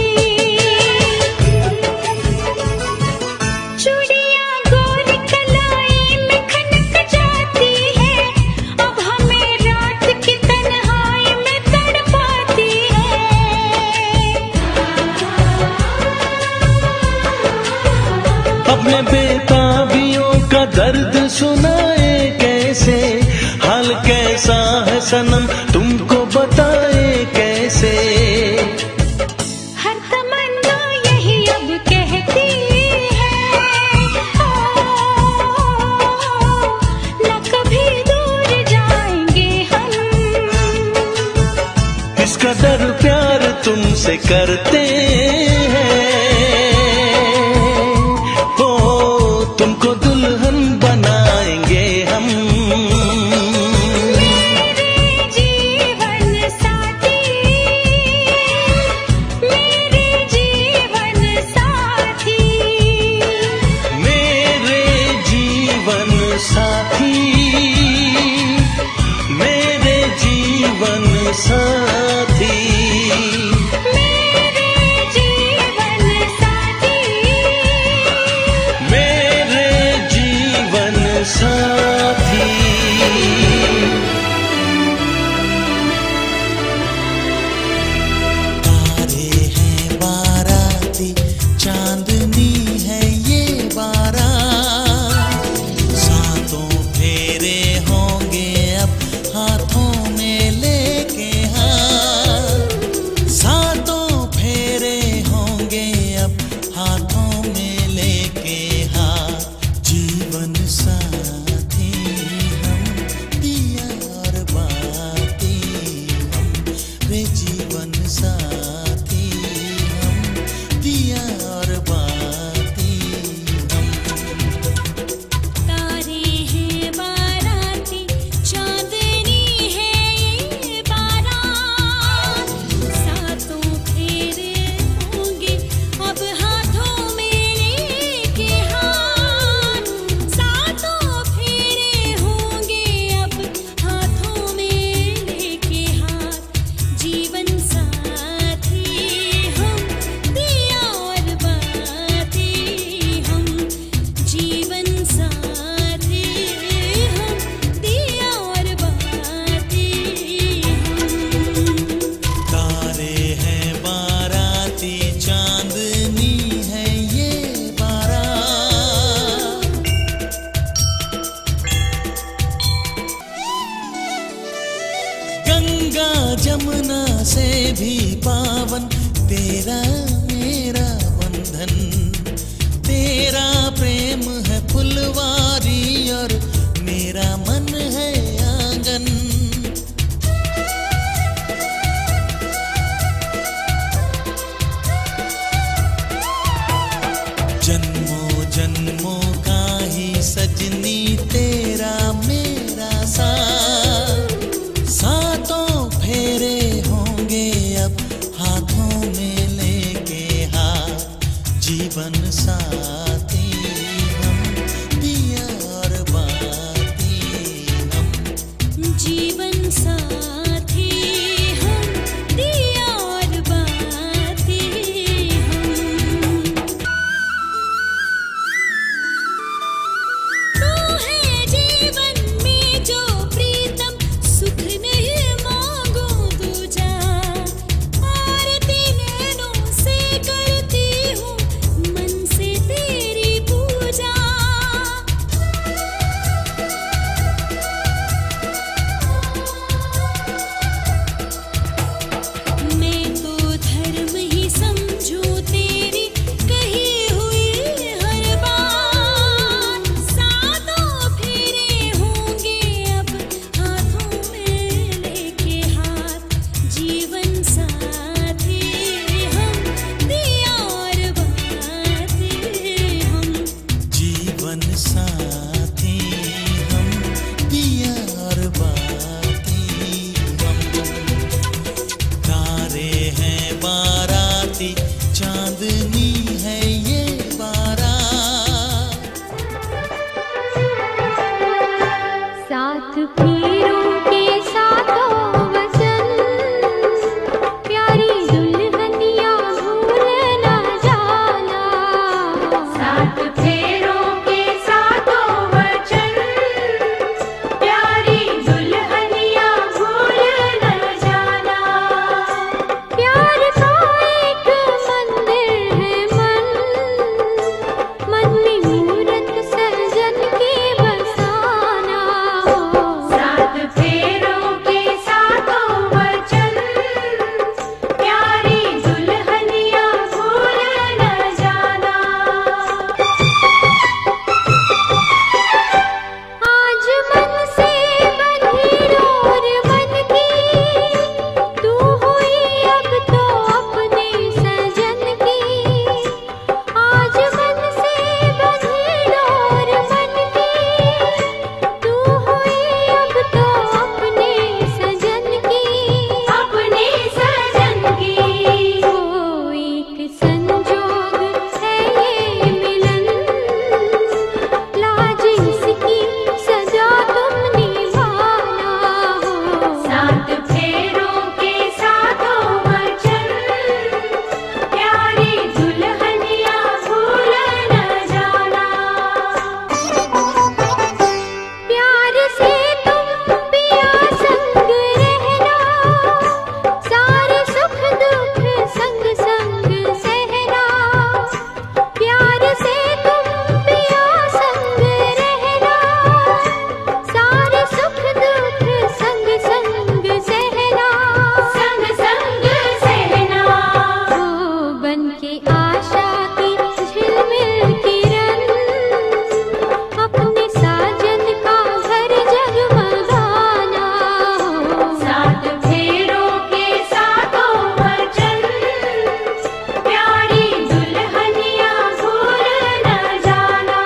Speaker 14: चूड़ियां गोरी कलाई में खनक जाती है, अब हमें रात की तन्हाई में तड़पाती है।
Speaker 2: अपने बेताबियों का दर्द सुनाए कैसे, हाल कैसा है सनम तुमको बताए कैसे।
Speaker 14: हर तमन्ना यही अब कहती है ओ, न कभी दूर जाएंगे हम।
Speaker 2: इस कदर प्यार तुमसे करते हैं हो, तुमको दुल्हन बनाएंगे हम।
Speaker 14: मेरे जीवन साथी, मेरे जीवन साथी,
Speaker 2: मेरे जीवन साथी, मेरे जीवन साथी,
Speaker 14: मेरे जीवन साथी,
Speaker 2: मेरे जीवन साथी।
Speaker 8: तारे हैं बाराती, चांदनी जीवन साथी हम, दिया और बाती हम।
Speaker 1: जीवन साथी हम, दिया और बाती हम। तू है जीवन में जो प्रीतम, सुख नहीं मांगू दूजा। आरती नैनों से करती हूँ, मन से तेरी पूजा। मैं तो धर्म ही समझूं तेरी कही हुई हर बात। सातों फेरे होंगे अब हाथों में लेके हाथ। जीवन साथी हम, दिया और बाती हम।
Speaker 8: जीवन साथी हम, दिया और बाती हम। तारे हैं बाराती, चांदनी है ये बारात।
Speaker 1: सात फेरों के सातों वचन, प्यारी दुल्हनिया भूल ना जाना। सात फेरों के सातों वचन, प्यारी दुल्हनिया भूल ना जाना। प्यार का एक मंदिर है मन, मन में मूरत सजन के बसाना। सात फेरों के सातों वचन, प्यारी दुल्हनिया भूल न जाना। आज मन से बंधी डोर मन की, तू हुई अब तो अपने सजन की। आज मन से बंधी डोर मन की, तू हुई अब तो अपने सजन की। अपने सजन की वो एक संजोग है ये मिलन, लाज इसकी सजा तुम निभाना हो। सात फेरों के सातों वचन, प्यारी दुल्हनिया भूल न जाना। प्यार से तुम पिया संग रहना, सारे सुख दुख संग संग सहना। प्यार से तुम पिया संग रहना, सारे सुख दुख संग संग सहना। संग संग सहना वो बन के आशा की झिलमिल किरण, अपने साजन का घर जगमगाना हो। सात फेरों के सातों वचन, प्यारी दुल्हनिया भूल न जाना।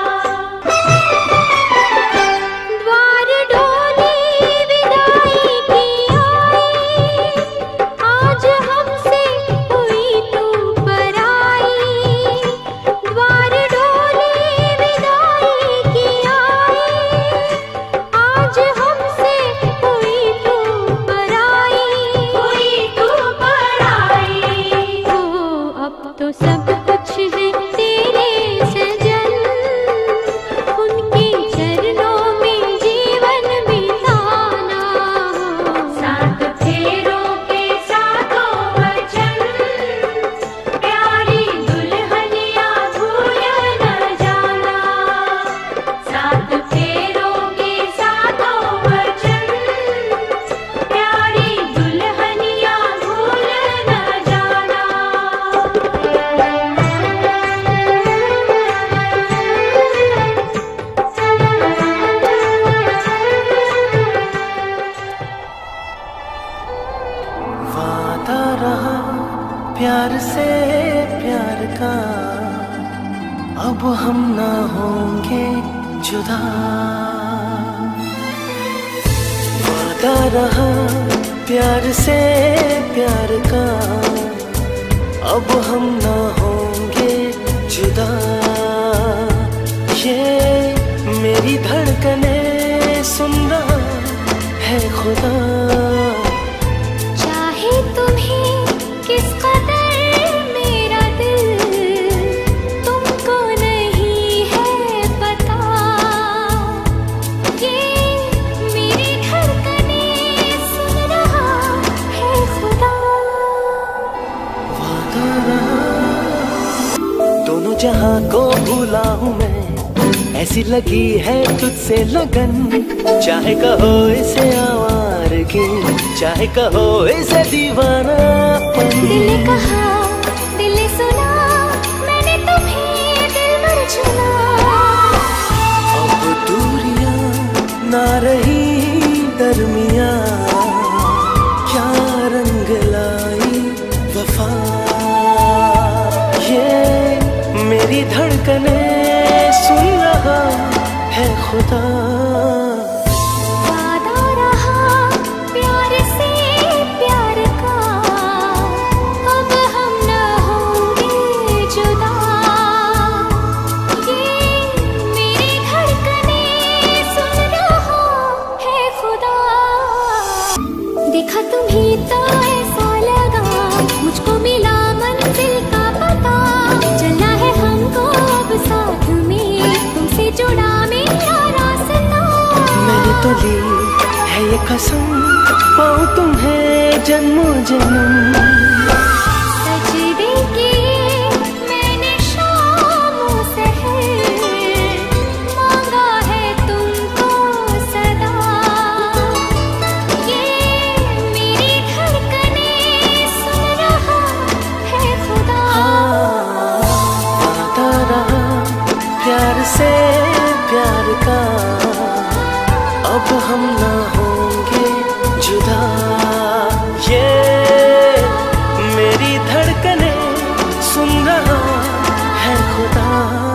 Speaker 1: द्वार डोली विदाई की आई, आज हमसे हुई तू पराई। द्वार डोली विदाई की आई, आज हमसे हुई तू पराई। हुई तू पराई हो, अब तो सब कुछ है तेरे सजन, उनके चरणों में जीवन बिताना हो। सात फेरों के सातों वचन, प्यारी दुल्हनिया भूल न जाना। सात फेरों के सातों वचन, प्यारी दुल्हनिया भूल न जाना।
Speaker 9: वादा रहा प्यार से प्यार का, अब हम ना होंगे जुदा। वादा रहा प्यार से प्यार का, अब हम ना होंगे
Speaker 5: जुदा। ये मेरी धड़कने सुन रहा है खुदा।
Speaker 1: चाहे तुम्हें किस कदर मेरा दिल तुमको नहीं है पता। ये मेरी धड़कने सुन रहा है खुदा।
Speaker 5: वादा रहा दोनों जहां को भूला हूँ मैं, ऐसी लगी है तुझसे लगन। चाहे कहो इसे आवारगी, चाहे कहो इसे दीवानापन।
Speaker 1: दिल कहा दिल सुना, मैंने तुम्हें दिल भर चुना।
Speaker 5: अब दूरियां ना रही दरमिया, क्या रंग लाई वफा। ये मेरी धड़कने सुन रहा है खुदा।
Speaker 1: वादा रहा प्यार से प्यार का, अब हम न होंगे जुदा। ये मेरी धड़कने सुन रहा है खुदा। देखा तुम्हीं तो ऐसा लगा, मुझको मिला मंजिल का पता। चलना है हमको अब साथ में, तुमसे जुड़ा मेरा रास्ता।
Speaker 5: मैंने तो ली है ये कसम, पाऊं तुम्हें जन्मों जन्म।
Speaker 1: सजदे किए मैंने शामों सहर, मांगा है तुमको सदा। ये मेरी धड़कने सुन रहा है खुदा।
Speaker 5: वादा रहा प्यार से प्यार का, अब हम ना होंगे जुदा। ये मेरी धड़कने सुन रहा है खुदा।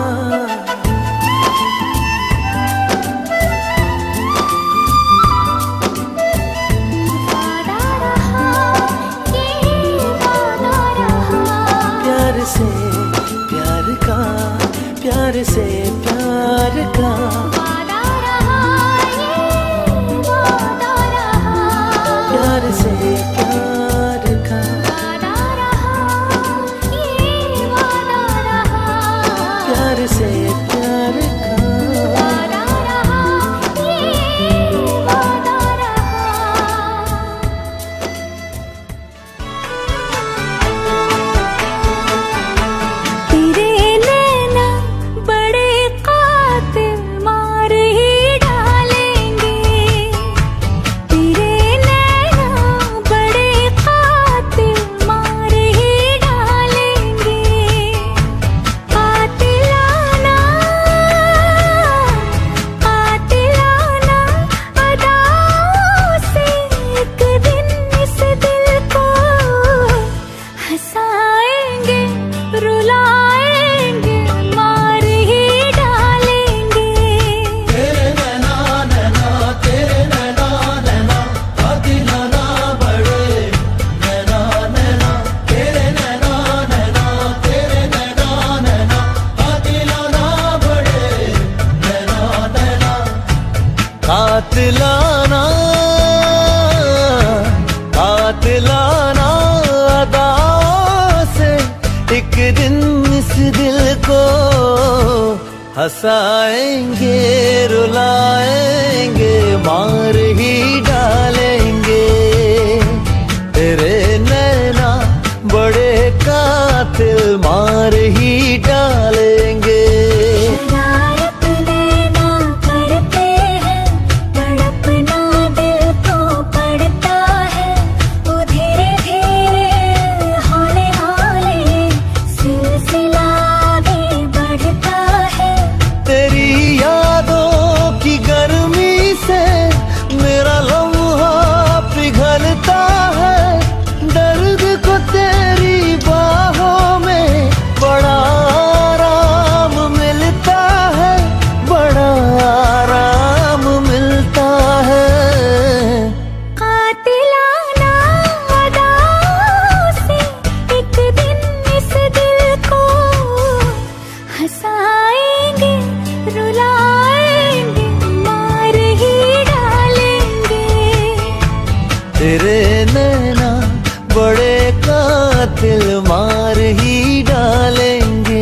Speaker 1: वादा रहा ये वादा रहा,
Speaker 5: प्यार से प्यार का, प्यार से प्यार का।
Speaker 1: वादा रहा ये वादा रहा,
Speaker 5: प्यार से प्यार का।
Speaker 1: वादा रहा ये वादा रहा,
Speaker 5: प्यार से प्यार का।
Speaker 1: वादा रहा ये वादा रहा। तेरे नैना बड़े कातिल मार ही डालेंगे। तेरे नैना बड़े कातिल मार ही डालेंगे। कातिलाना कातिलाना अदाओं से एक दिन इस दिल को हंसाएंगे, रुलाएंगे, मार ही डालेंगे।
Speaker 2: तेरे नैना नैना तेरे नैना नैना कातिलाना बड़े नैना नैना। तेरे नैना नैना तेरे नैना नैना कातिलाना बड़े नैना नैना। कातिलाना कातिलाना अदाओं से एक दिन इस दिल को हंसाएंगे, रुलाएंगे, मार ही डालेंगे। तेरे नैना बड़े कातिल मार ही डालेंगे।
Speaker 1: शरारत नैना करते हैं, तड़पना दिल को पड़ता है। वो धीरे धीरे हौले हौले सिलसिला आगे बढ़ता है।
Speaker 2: तेरी यादों की गर्मी से मेरा लम्हा पिघलता है। दर्द को तेरी बाहों में मार ही डालेंगे।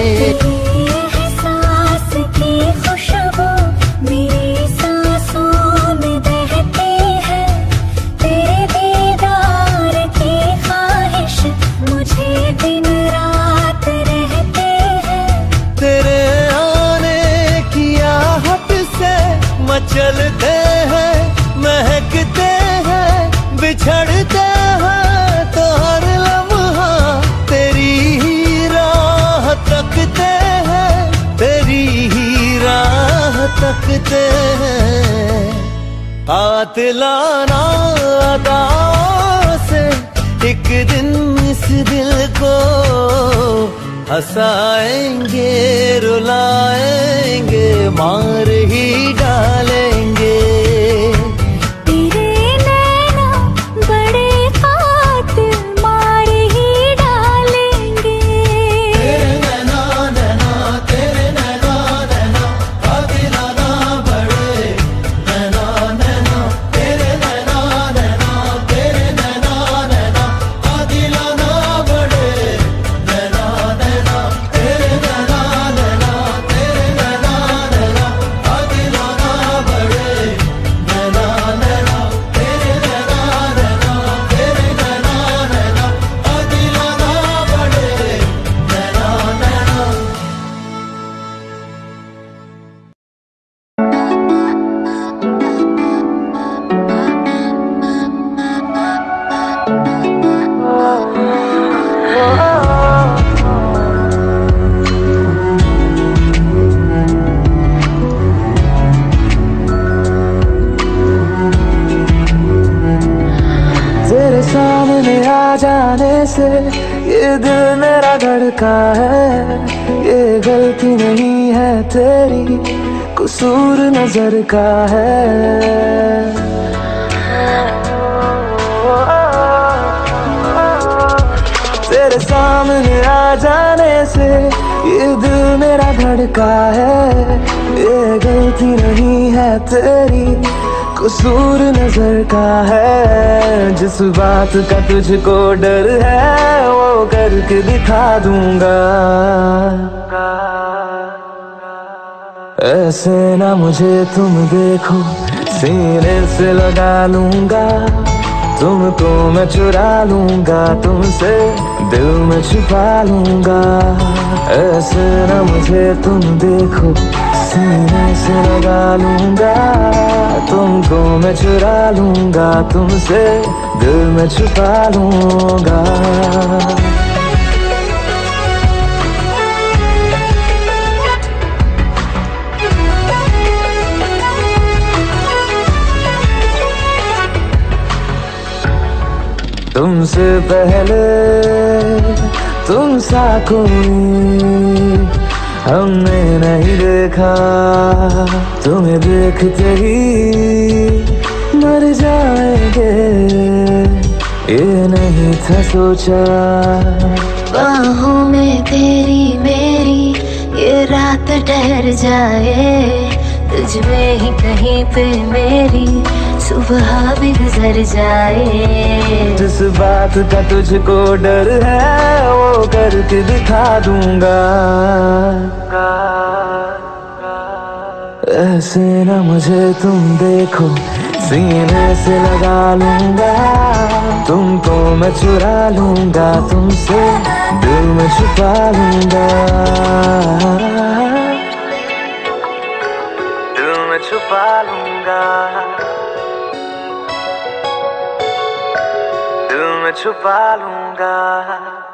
Speaker 1: एहसास की खुशबू मेरी सांसों में बहती है, तेरे दीदार की ख्वाहिश मुझे दिन रात रहती है।
Speaker 2: तेरे आने की आहट से मचलते हैं, महकते हैं, बिछड़ते हैं तो हर लम्हा तेरी ही राह तकते हैं, तेरी ही राह तकते हैं। आतिलाना अदाओं से एक दिन इस दिल को हंसाएंगे, रुलाएंगे, मार ही डालेंगे।
Speaker 1: तेरे नैना बड़े कातिल मार ही डालेंगे।
Speaker 2: तेरे नैना नैना तेरे नैना नैना कातिलाना बड़े नैना नैना तेरे नैना नैना तेरे नैना नैना कातिलाना बड़े नैना नैना तेरे नैना नैना तेरे नैना नैना कातिलाना बड़े नैना नैना तेरे नैना नैना तेरे नैना नैना कातिलाना बड़े नैना नैना।
Speaker 5: तेरे सामने आ जाने से ये दिल मेरा धड़का है, ये गलती नहीं है तेरी, कसूर नजर का है। तेरे सामने आ जाने से ये दिल मेरा धड़का है, ये गलती नहीं है तेरी, कसूर नजर का है। जिस बात का तुझको डर है वो करके दिखा दूंगा। ऐसे ना मुझे तुम देखो, सीने से लगा लूंगा, तुमको मैं चुरा लूंगा, तुमसे दिल में छुपा लूंगा। ऐसे ना मुझे तुम देखो, सीने से लगा लूंगा, तुमको मैं चुरा लूंगा, तुमसे दिल में छुपा लूंगा। तुमसे पहले तुम सा कोई हमने नहीं देखा, तुम्हें देखते ही मर जाएंगे, ये नहीं था सोचा।
Speaker 1: बाहों में तेरी मेरी ये रात ठहर जाए, तुझ में ही कहीं पे मेरी सुबह भी गुजर जाए।
Speaker 5: जिस बात का तुझको डर है वो करके दिखा दूंगा। ऐसे ना मुझे तुम देखो, सीने से लगा लूंगा, तुमको मैं चुरा लूंगा, तुमसे दिल में छुपा लूंगा, दिल में छुपा लूंगा, दिल में छुपा लूंगा।